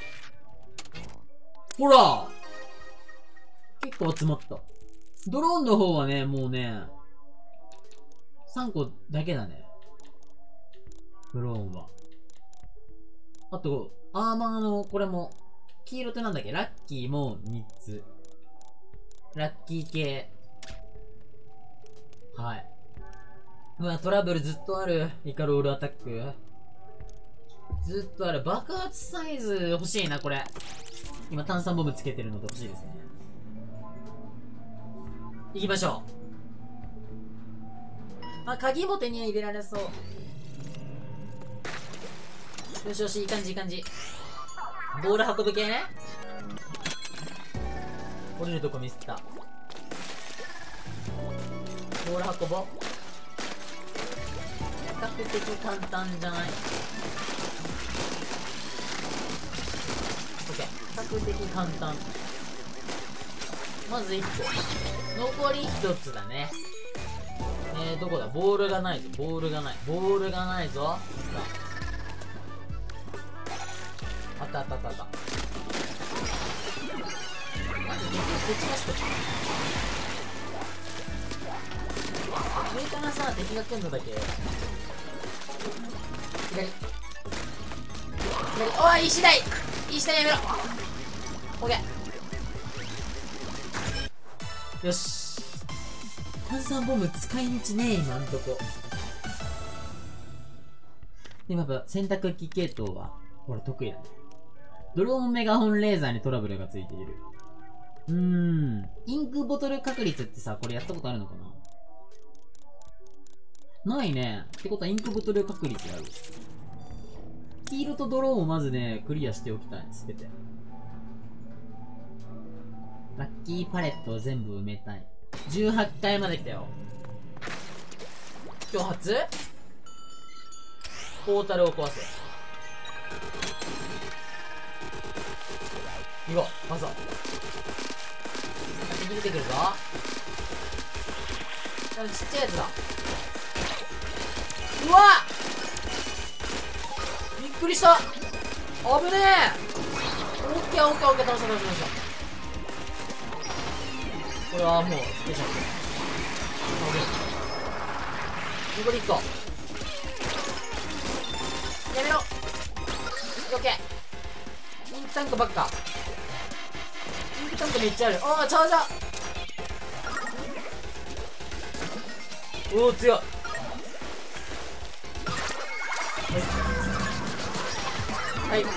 ほら結構集まった。ドローンの方はね、もうね、さんこだけだね。ドローンは。あと、アーマーの、これも、黄色ってなんだっけ？ラッキーもみっつ。ラッキー系。はい。うわ、トラブルずっとある。イカロールアタック。ずっとある。爆発サイズ欲しいな、これ。今、炭酸ボムつけてるので欲しいですね。行きましょう。あ、鍵も手に入れられそう。よしよし、いい感じいい感じ。ボール運ぶ系ね。降りるとこミスった。ボール運ぼう。 較的簡単じゃない？ OK。比較的簡単。まずいっこ。残りひとつだね。えー、どこだ？ボールがないぞ。ボールがない。ボールがないぞ。あったあったあったあった。まず、ぶち出しとく。上からさ、敵が来るのだけ。左。左。おい、石台石台やめろ。オッケー。よし。炭酸ボム使い道ねえ、今んとこ。でもやっぱ洗濯機系統は、俺得意だね。ドローンメガホンレーザーにトラブルがついている。うーん。インクボトル確率ってさ、これやったことあるのかな？ないね。ってことはインクボトル確率ある。黄色とドローンをまずね、クリアしておきたい。すべて。ラッキーパレットを全部埋めたい。じゅうはちかいまで来たよ。今日初ポータルを壊せ。行こう、まずは。敵出てくるぞ。でもちっちゃいやつだ。うわっ！びっくりした。危ねえ。オッケーオッケーオッケー、倒した倒した倒した。これはもうスペシャルで。残りいっこ。やめろ。オッケー。インクタンクばっか。インクタンクめっちゃある。ああ、チャージャー。おお、強い。はい。はい、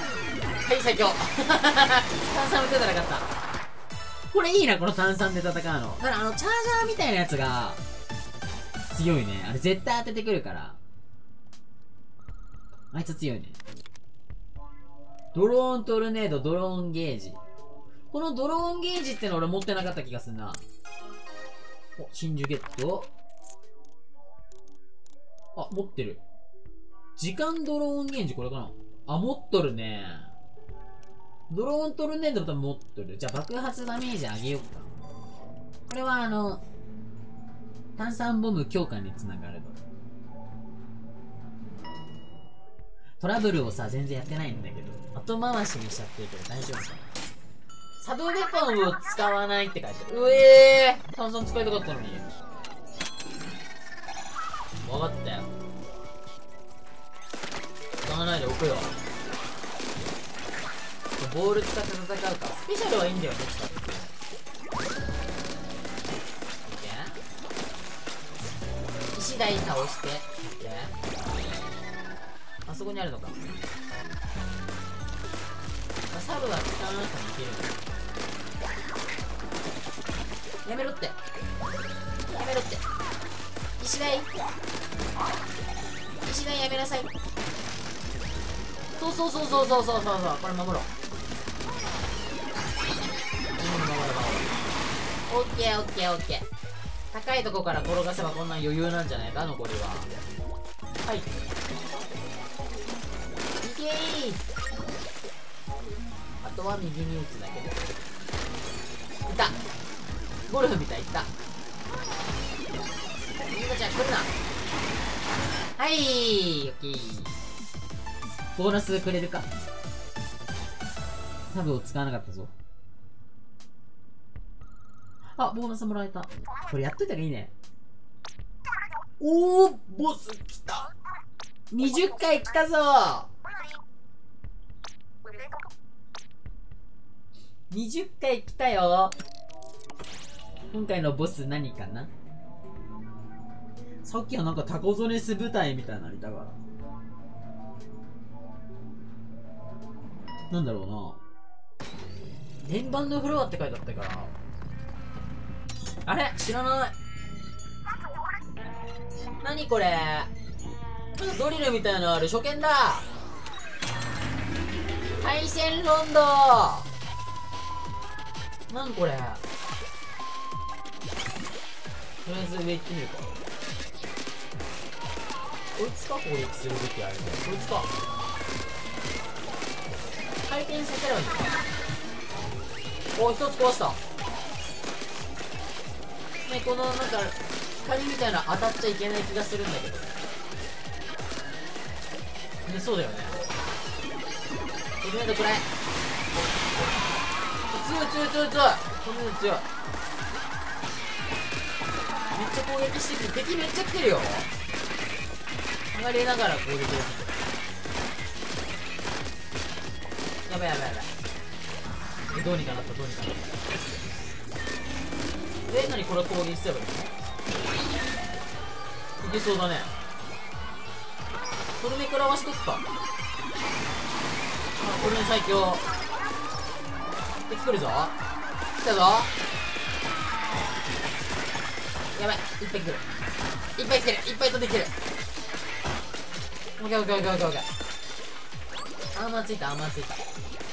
最強。炭酸打てたら勝った。これいいな、この炭酸で戦うの。だからあの、チャージャーみたいなやつが、強いね。あれ絶対当ててくるから。あいつ強いね。ドローントルネード、ドローンゲージ。このドローンゲージっての俺持ってなかった気がするな。お、真珠ゲット。あ、持ってる。時間ドローンゲージこれかな？あ、持っとるね。ドローントルネード多分持っとる。じゃあ爆発ダメージ上げようか。これはあの、炭酸ボム強化につながるの。トラブルをさ、全然やってないんだけど、後回しにしちゃってるけど大丈夫かな。サブウェポンを使わないって書いてある。うえー、炭酸使いたかったのに。わかったよ。使わないでおくよ。ボール使って戦うか。スペシャルはいいんだよね、使って。石台倒して。あそこにあるのか。サブは使わなくてもいけるんだ。やめろって。やめろって。石台。石台やめなさい。そうそうそうそうそうそうそうそう。これ守ろう。オッケーオッケーオッケー。高いとこから転がせばこんな余裕なんじゃないか、残りは。はい。いけー。あとは右に打つだけで。いた。ゴルフみたい、いった。みんなちゃん来るな。はいー、オッケー。ボーナスくれるか。サブを使わなかったぞ。あ、ボーナスもらえた。これやっといたらいいね。おー、ボス来た。にじゅっかい来たぞ。にじゅっかい来たよ。今回のボス何かな。さっきはなんかタコゾネス部隊みたいなのいたから。なんだろうな。連番のフロアって書いてあったから。あれ知らない。何これ。なんかドリルみたいなのある。初見だ。対戦ロンド。なんこれ。とりあえず上行ってみるか。 こいつか攻撃するべきあれね。こいつか。回転させればいいのか。お、一つ壊した。ね、このなんか光みたいな当たっちゃいけない気がするんだけどね。そうだよね。トルネードくらい。強い強い強い強い。トルネード強い。めっちゃ攻撃してくる。敵めっちゃ来てるよ。上がりながら攻撃です。やばいやばいやばい。え、どうにかなったどうにかなった。え、なにこれ攻撃すればいいの？いけそうだね。トルネ食らわしとくか。あ、トルネ最強。敵来るぞ。来たぞ。やばい、いっぱい来る。いっぱい来てる、いっぱい飛んできてる。オッケーオッケーオッケーオッケーオッケー。アーマーついた、アーマーついた。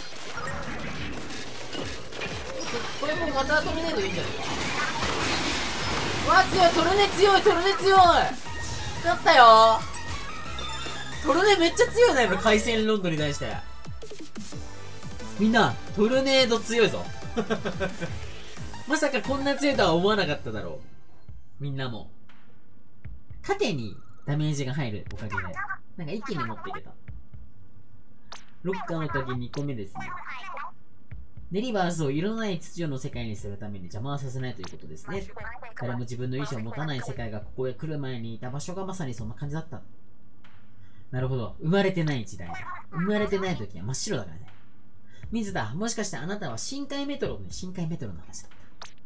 これもうまたトルネードいいんじゃないか。わあ、強い、トルネ強い、トルネ強い。だったよ。トルネめっちゃ強いな、今海鮮ロンドに対して。みんなトルネード強いぞ。まさかこんな強いとは思わなかっただろう。みんなも縦にダメージが入るおかげでなんか一気に持っていけた。ロッカーの鍵にこめですね。デリバースを色のない秩序の世界にするために邪魔はさせないということですね。誰も自分の意思を持たない世界がここへ来る前にいた場所がまさにそんな感じだった。なるほど。生まれてない時代だ。生まれてない時は真っ白だからね。水田、もしかしてあなたは深海メトロね、深海メトロの話だった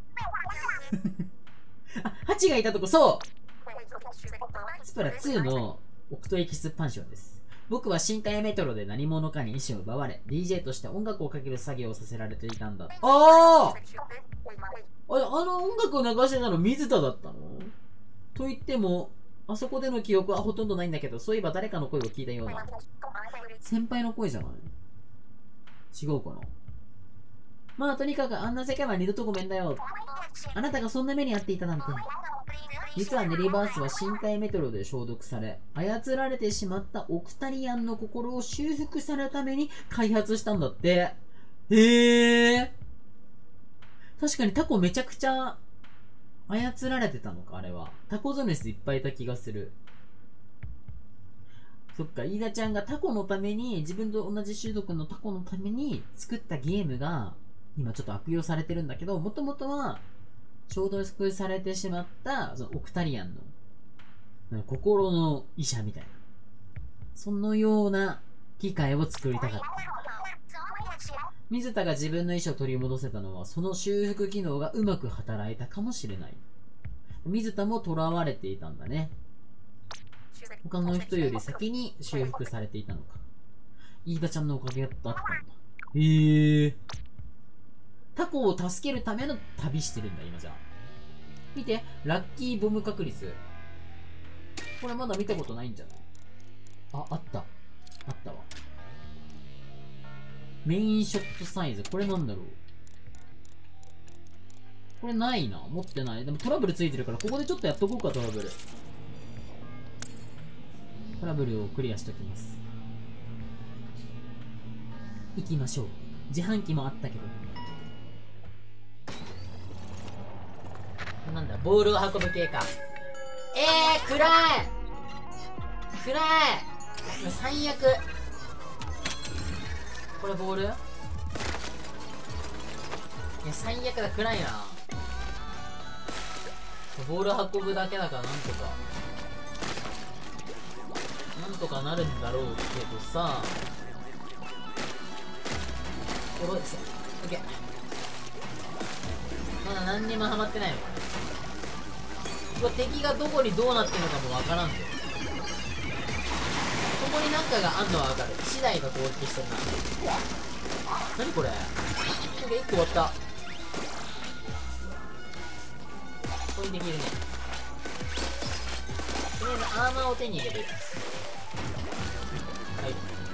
。あ、ハチがいたとこ、そうスプラツーのオクトエキスパンションです。僕は深海メトロで何者かに意志を奪われ、ディージェー として音楽をかける作業をさせられていたんだ。あああの音楽を流してたの水田だったのと言っても、あそこでの記憶はほとんどないんだけど、そういえば誰かの声を聞いたような。先輩の声じゃない？違うかな。まあとにかくあんな世界は二度とごめんだよ。あなたがそんな目に遭っていたなんて。実はネリバースは深海メトロで消毒され、操られてしまったオクタリアンの心を修復されるために開発したんだって。へえ。確かにタコめちゃくちゃ操られてたのか、あれは。タコゾネスいっぱいいた気がする。そっか、飯田ちゃんがタコのために、自分と同じ種族のタコのために作ったゲームが、今ちょっと悪用されてるんだけど、もともとは、消毒されてしまった、そのオクタリアンの、心の医者みたいな。そのような機械を作りたかった。水田が自分の意思を取り戻せたのは、その修復機能がうまく働いたかもしれない。水田も囚われていたんだね。他の人より先に修復されていたのか。飯田ちゃんのおかげだったんだ。へえ。タコを助けるための旅してるんだ、今じゃ。見て、ラッキーボム確率。これまだ見たことないんじゃない？あ、あった。あったわ。メインショットサイズ。これなんだろう。これないな。持ってない。でもトラブルついてるから、ここでちょっとやっとこうか、トラブル。トラブルをクリアしときます。行きましょう。自販機もあったけど。なんだ、ボールを運ぶ系か。えー、暗い暗い最悪。これボール？いや、最悪だ、暗いな。ボール運ぶだけだからなんとか。なんとかなるんだろうけどさ。おろです。オッケー。まだ何にもハマってないのかな。これ敵がどこにどうなってるのかもわからんで。ここになんかがあんのはわかる。次第が攻撃してるな。何これ？オッケー、いっこ終わった。これできるね。とりあえずアーマーを手に入れる。はい。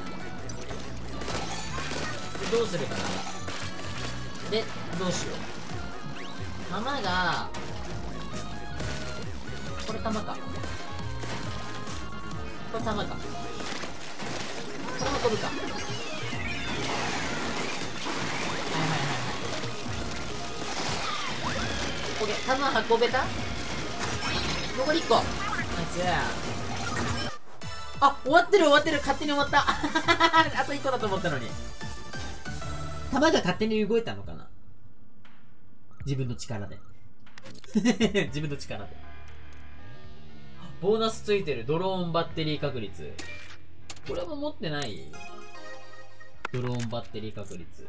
で、どうするかな。で、どうしよう。弾が、これ弾か。 これ弾か。これも飛ぶか。はいはいはいはい。オッケー、弾運べた？残りいっこ。ナイス。あ、終わってる終わってる。勝手に終わった。あといっこだと思ったのに。弾が勝手に動いたのかな、自分の力で。自分の力で。ボーナスついてる。ドローンバッテリー確率。これも持ってない？ドローンバッテリー確率。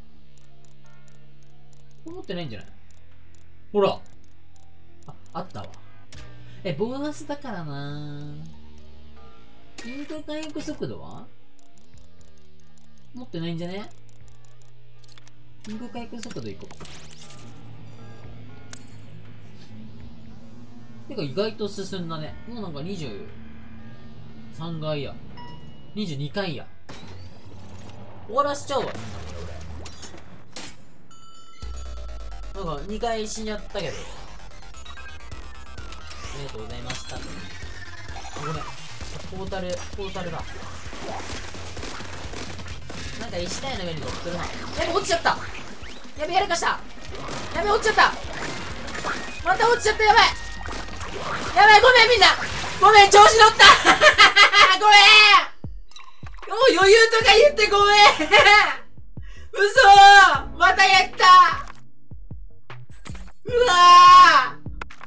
これ持ってないんじゃない？ほら、あ、あったわ。え、ボーナスだからなぁ。インク回復速度は持ってないんじゃね？インク回復速度いこう。てか意外と進んだね。もうなんかにじゅうさんかいや。にじゅうにかいや。終わらしちゃうわ。なんかにかい死んじゃったけど。ありがとうございました。ごめん。ポータル、ポータルだ。なんか石体の上に乗ってるな。やべ、落ちちゃった。やべ、やらかした。やべ、落ちちゃった。また落ちちゃった。やばい。やばい、ごめんみんな。ごめん、調子乗った。ごめん。お、余裕とか言ってごめん。嘘。またやった。うわ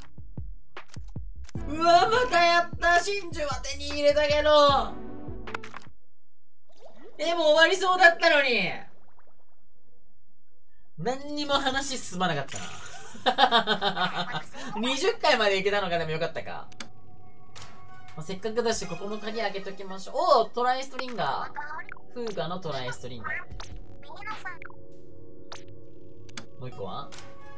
ー。うわ、またやった。真珠は手に入れたけど。え、もう終わりそうだったのに。何にも話進まなかったな。にじゅっかいまで行けたのか。でもよかったか。まあ、せっかくだし、ここの鍵開けときましょう。おお、トライストリンガー。フーガのトライストリンガー。もう一個は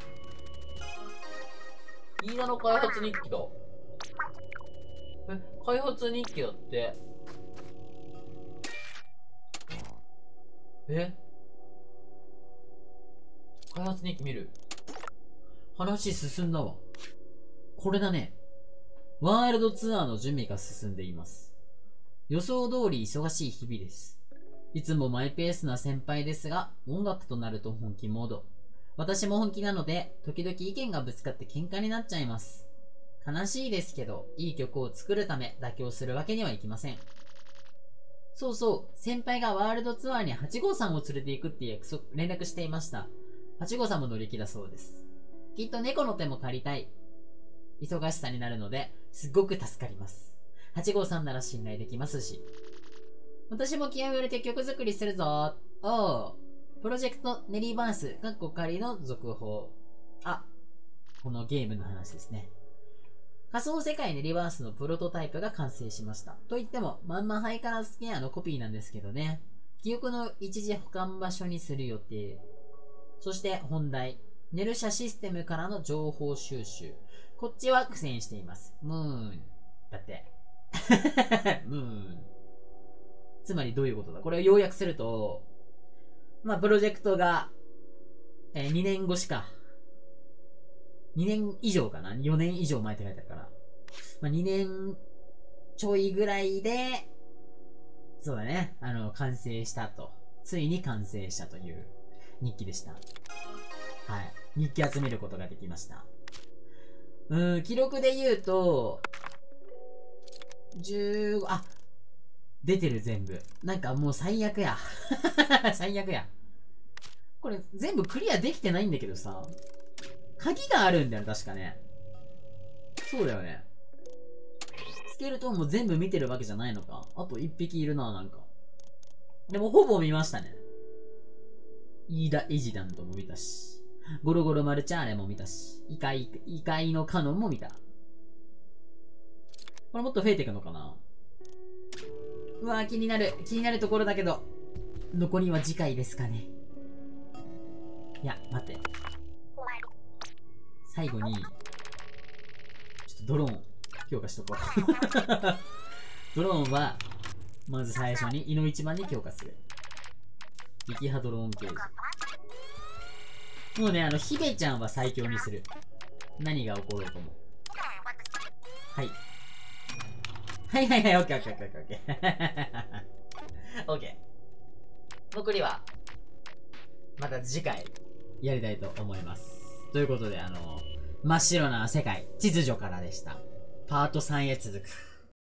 飯田の開発日記だ。え、開発日記だって。え、開発日記見る。話進んだわ。これだね。ワールドツアーの準備が進んでいます。予想通り忙しい日々です。いつもマイペースな先輩ですが、音楽となると本気モード。私も本気なので、時々意見がぶつかって喧嘩になっちゃいます。悲しいですけど、いい曲を作るため妥協するわけにはいきません。そうそう、先輩がワールドツアーにはち号さんを連れて行くって約束、連絡していました。はち号さんも乗り気だそうです。きっと猫の手も借りたい。忙しさになるので、すっごく助かります。はち号さんなら信頼できますし。私も気合を入れて曲作りするぞ。おう。プロジェクトネリーバース、かっこ仮の続報。あ、このゲームの話ですね。仮想世界ネリバースのプロトタイプが完成しました。と言っても、まんまハイカラスケアのコピーなんですけどね。記憶の一時保管場所にする予定。そして本題。ネル社システムからの情報収集。こっちは苦戦しています。ムーン。だって。ムーン。つまりどういうことだ？これを要約すると、まあ、プロジェクトが、えー、にねんごしか。にねん以上かな ?よねん以上前って書いてあるから。まあ、にねんちょいぐらいで、そうだね。あの、完成したと。ついに完成したという日記でした。はい。日記集めることができました。うーん、記録で言うと、じゅうご、あ、出てる全部。なんかもう最悪や。最悪や。これ全部クリアできてないんだけどさ。鍵があるんだよ、確かね。そうだよね。スケルトンも全部見てるわけじゃないのか。あと一匹いるな、なんか。でもほぼ見ましたね。イーダ・イジダントも見たし。ゴロゴロマルチャーレも見たし。イカイ、イカイのカノンも見た。これもっと増えていくのかな。うわー、気になる。気になるところだけど。残りは次回ですかね。いや、待って。最後に、ちょっとドローン、強化しとこう。ドローンは、まず最初に、いの一番に強化する。撃破ドローンケージ。もうね、あの、ヒベちゃんは最強にする。何が起ころうとも。はい。 はいはいはい、オッケーオッケーオッケーオッケー。オッケー。残りは、また次回、やりたいと思います。ということで、あの、真っ白な世界、秩序からでした。パートさんへ続く。